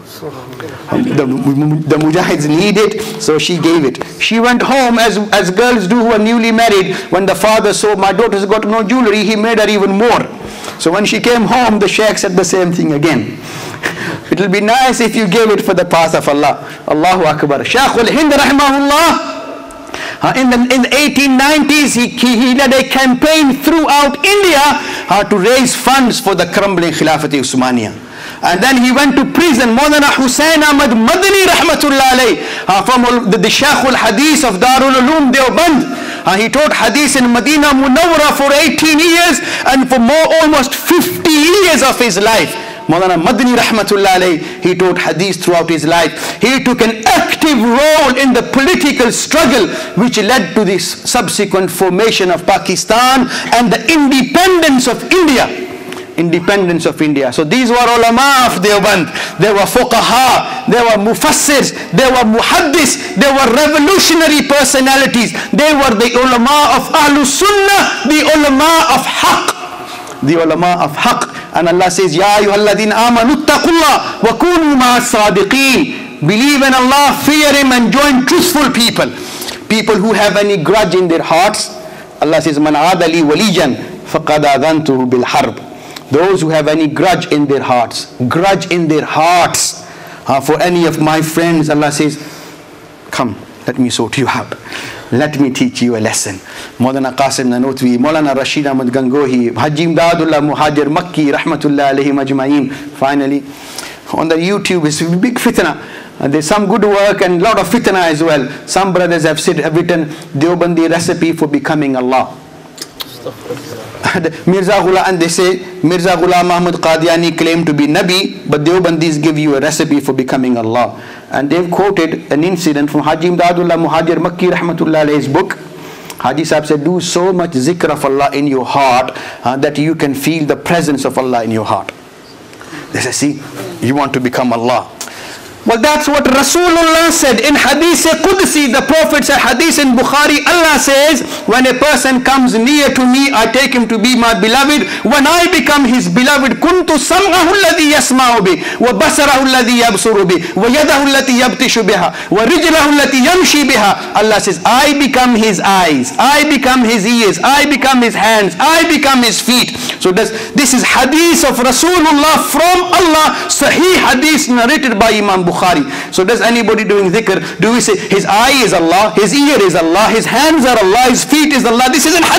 The, the mujahids need it, so she gave it. She went home as, as girls do who are newly married. When the father saw my daughter's got no jewelry, he made her even more. So when she came home, the Shaykh said the same thing again. It will be nice if you gave it for the path of Allah. Allahu Akbar. Shaykh al-Hind rahimahullah, Uh, in, the, in the eighteen nineties, he, he, he led a campaign throughout India uh, to raise funds for the crumbling Khilafat Usmaniya. And then he went to prison. Maulana Hussain Ahmad Madani rahmatullah alayh, uh, from the, the Shaykh al-Hadith of Darul Uloom Deoband. Uh, he taught Hadith in Medina Munawwara for eighteen years, and for more, almost fifty years of his life, Maulana Madani rahmatullah alayh, he taught hadith throughout his life. He took an active role in the political struggle which led to this subsequent formation of Pakistan and the independence of India. Independence of India. So these were ulama of Deoband. They were fuqaha, they were mufassirs, they were muhaddis, they were revolutionary personalities. They were the ulama of Ahlus Sunnah, the ulama of Haqq. The ulama of Haqq. And Allah says, Ya ayyuhalladhina amanu attaqullah wa kunu ma'as sadiqeen. Believe in Allah, fear Him, and join truthful people. people who have any grudge in their hearts, Allah says, Man adali walijan faqad adantuhu bil harb. Those who have any grudge in their hearts, grudge in their hearts uh, for any of my friends, Allah says, come, let me sort you out. Let me teach you a lesson. Maulana Qasim Nanotwi, Maulana Rashid Ahmad Gangohi, Haji Imdadullah Muhajir Makki, Rahmatullah alayhim ajma'in. Finally, on the YouTube is a big fitna. Uh, there's some good work and a lot of fitna as well. Some brothers have said, have written Deobandi recipe for becoming Allah. Mirza Ghulam, and they say Mirza Ghulam Ahmad Qadiani claimed to be Nabi, but Deobandis give you a recipe for becoming Allah. And they've quoted an incident from Haji Imdadullah Muhajir Makki Rahmatullah alayhi's book. Haji Sahib said, do so much zikr of Allah in your heart uh, that you can feel the presence of Allah in your heart. They say, see, you want to become Allah. Well, that's what Rasulullah said in Hadith Qudsi. The Prophet said, Hadith in Bukhari, Allah says, when a person comes near to me, I take him to be my beloved. When I become his beloved, kuntu sam'ahu alladhi yasma'u bi, wa basarahu alladhi yabsuru bi, wa yadahu allati yabtishu biha, wa rijlahu allati yamshi biha. Allah says, I become his eyes, I become his ears, I become his hands, I become his feet. So this, this is Hadith of Rasulullah from Allah, Sahih Hadith narrated by Imam Bukhari. So does anybody doing dhikr, do we say his eye is Allah, his ear is Allah, his hands are Allah, his feet is Allah? This is in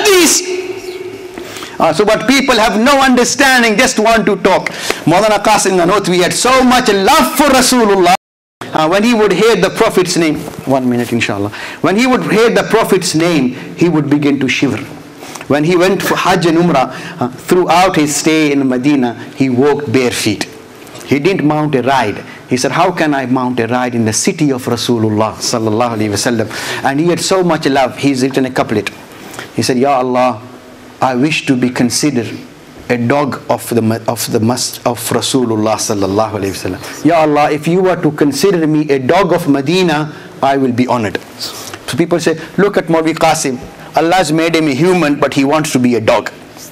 Hadith. Uh, so but people have no understanding, just want to talk. Maulana Qasim Nanotwi had so much love for Rasulullah. Uh, when he would hear the Prophet's name, one minute inshallah, when he would hear the Prophet's name, he would begin to shiver. When he went for Hajj and Umrah, uh, throughout his stay in Medina, he walked bare feet. He didn't mount a ride. He said, how can I mount a ride in the city of Rasulullah sallallahu alaihi wasallam? And he had so much love, he's written a couplet. He said, Ya Allah, I wish to be considered a dog of the of the must of Rasulullah sallallahu alaihi wasallam. Ya Allah, if you were to consider me a dog of Medina, I will be honored. So people say, look at Maulvi Qasim. Allah has made him a human, but he wants to be a dog.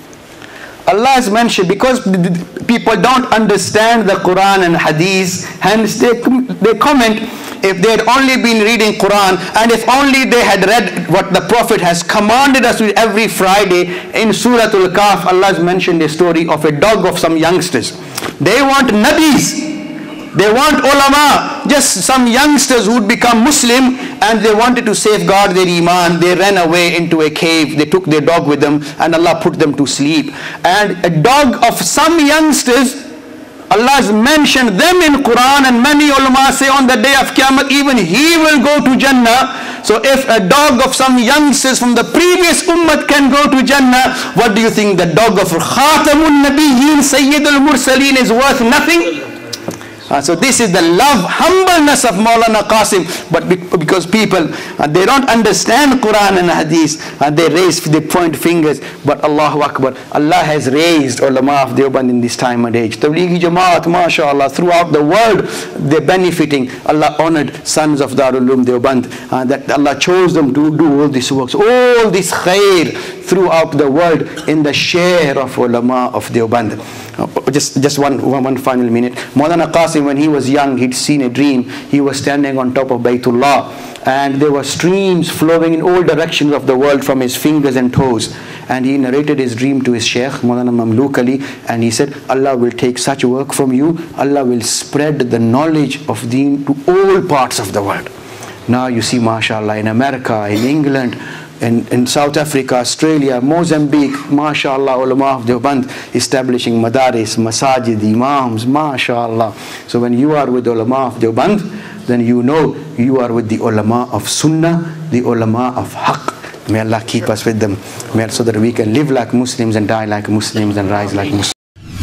Allah has mentioned, because people don't understand the Quran and Hadith, hence they, they comment, if they had only been reading Quran, and if only they had read what the Prophet has commanded us with every Friday. In Surah Al-Kahf, Allah has mentioned a story of a dog of some youngsters. They want Nabis. They want ulama, just some youngsters who would become Muslim, and they wanted to safeguard their iman. They ran away into a cave, they took their dog with them, and Allah put them to sleep. And a dog of some youngsters, Allah has mentioned them in Quran, and many ulama say on the day of Qiyamah, even he will go to Jannah. So if a dog of some youngsters from the previous ummah can go to Jannah, what do you think the dog of Khatamun Nabiyyin, Sayyidul Mursaleen is worth nothing? Uh, so this is the love, humbleness of Maulana Qasim. But be because people, uh, they don't understand Quran and Hadith, uh, they raise, they point fingers. But Allahu Akbar, Allah has raised ulama of Deoband in this time and age. Tablighi Jamaat, mashallah, throughout the world, they're benefiting. Allah honored sons of Darul Uloom Deoband, uh, that Allah chose them to do all these works, all this khair throughout the world in the share of ulama of Deoband. Uh, just just one, one one final minute. Maulana Qasim, when he was young, he'd seen a dream. He was standing on top of Baytullah, and there were streams flowing in all directions of the world from his fingers and toes. And he narrated his dream to his Shaykh, Maulana Mamluk Ali, and he said, Allah will take such work from you. Allah will spread the knowledge of Deen to all parts of the world. Now you see, mashallah, in America, in England, In, in South Africa, Australia, Mozambique, mashallah, ulama of Deoband establishing madaris, masajid, imams, mashallah. So when you are with ulama of Deoband, then you know you are with the ulama of Sunnah, the ulama of Haqq. May Allah keep us with them, may, so that we can live like Muslims and die like Muslims and rise like Muslims.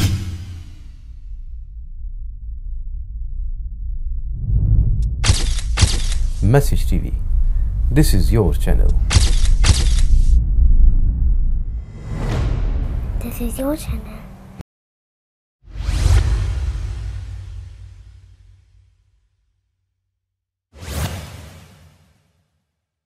Message T V. This is your channel. This is your channel.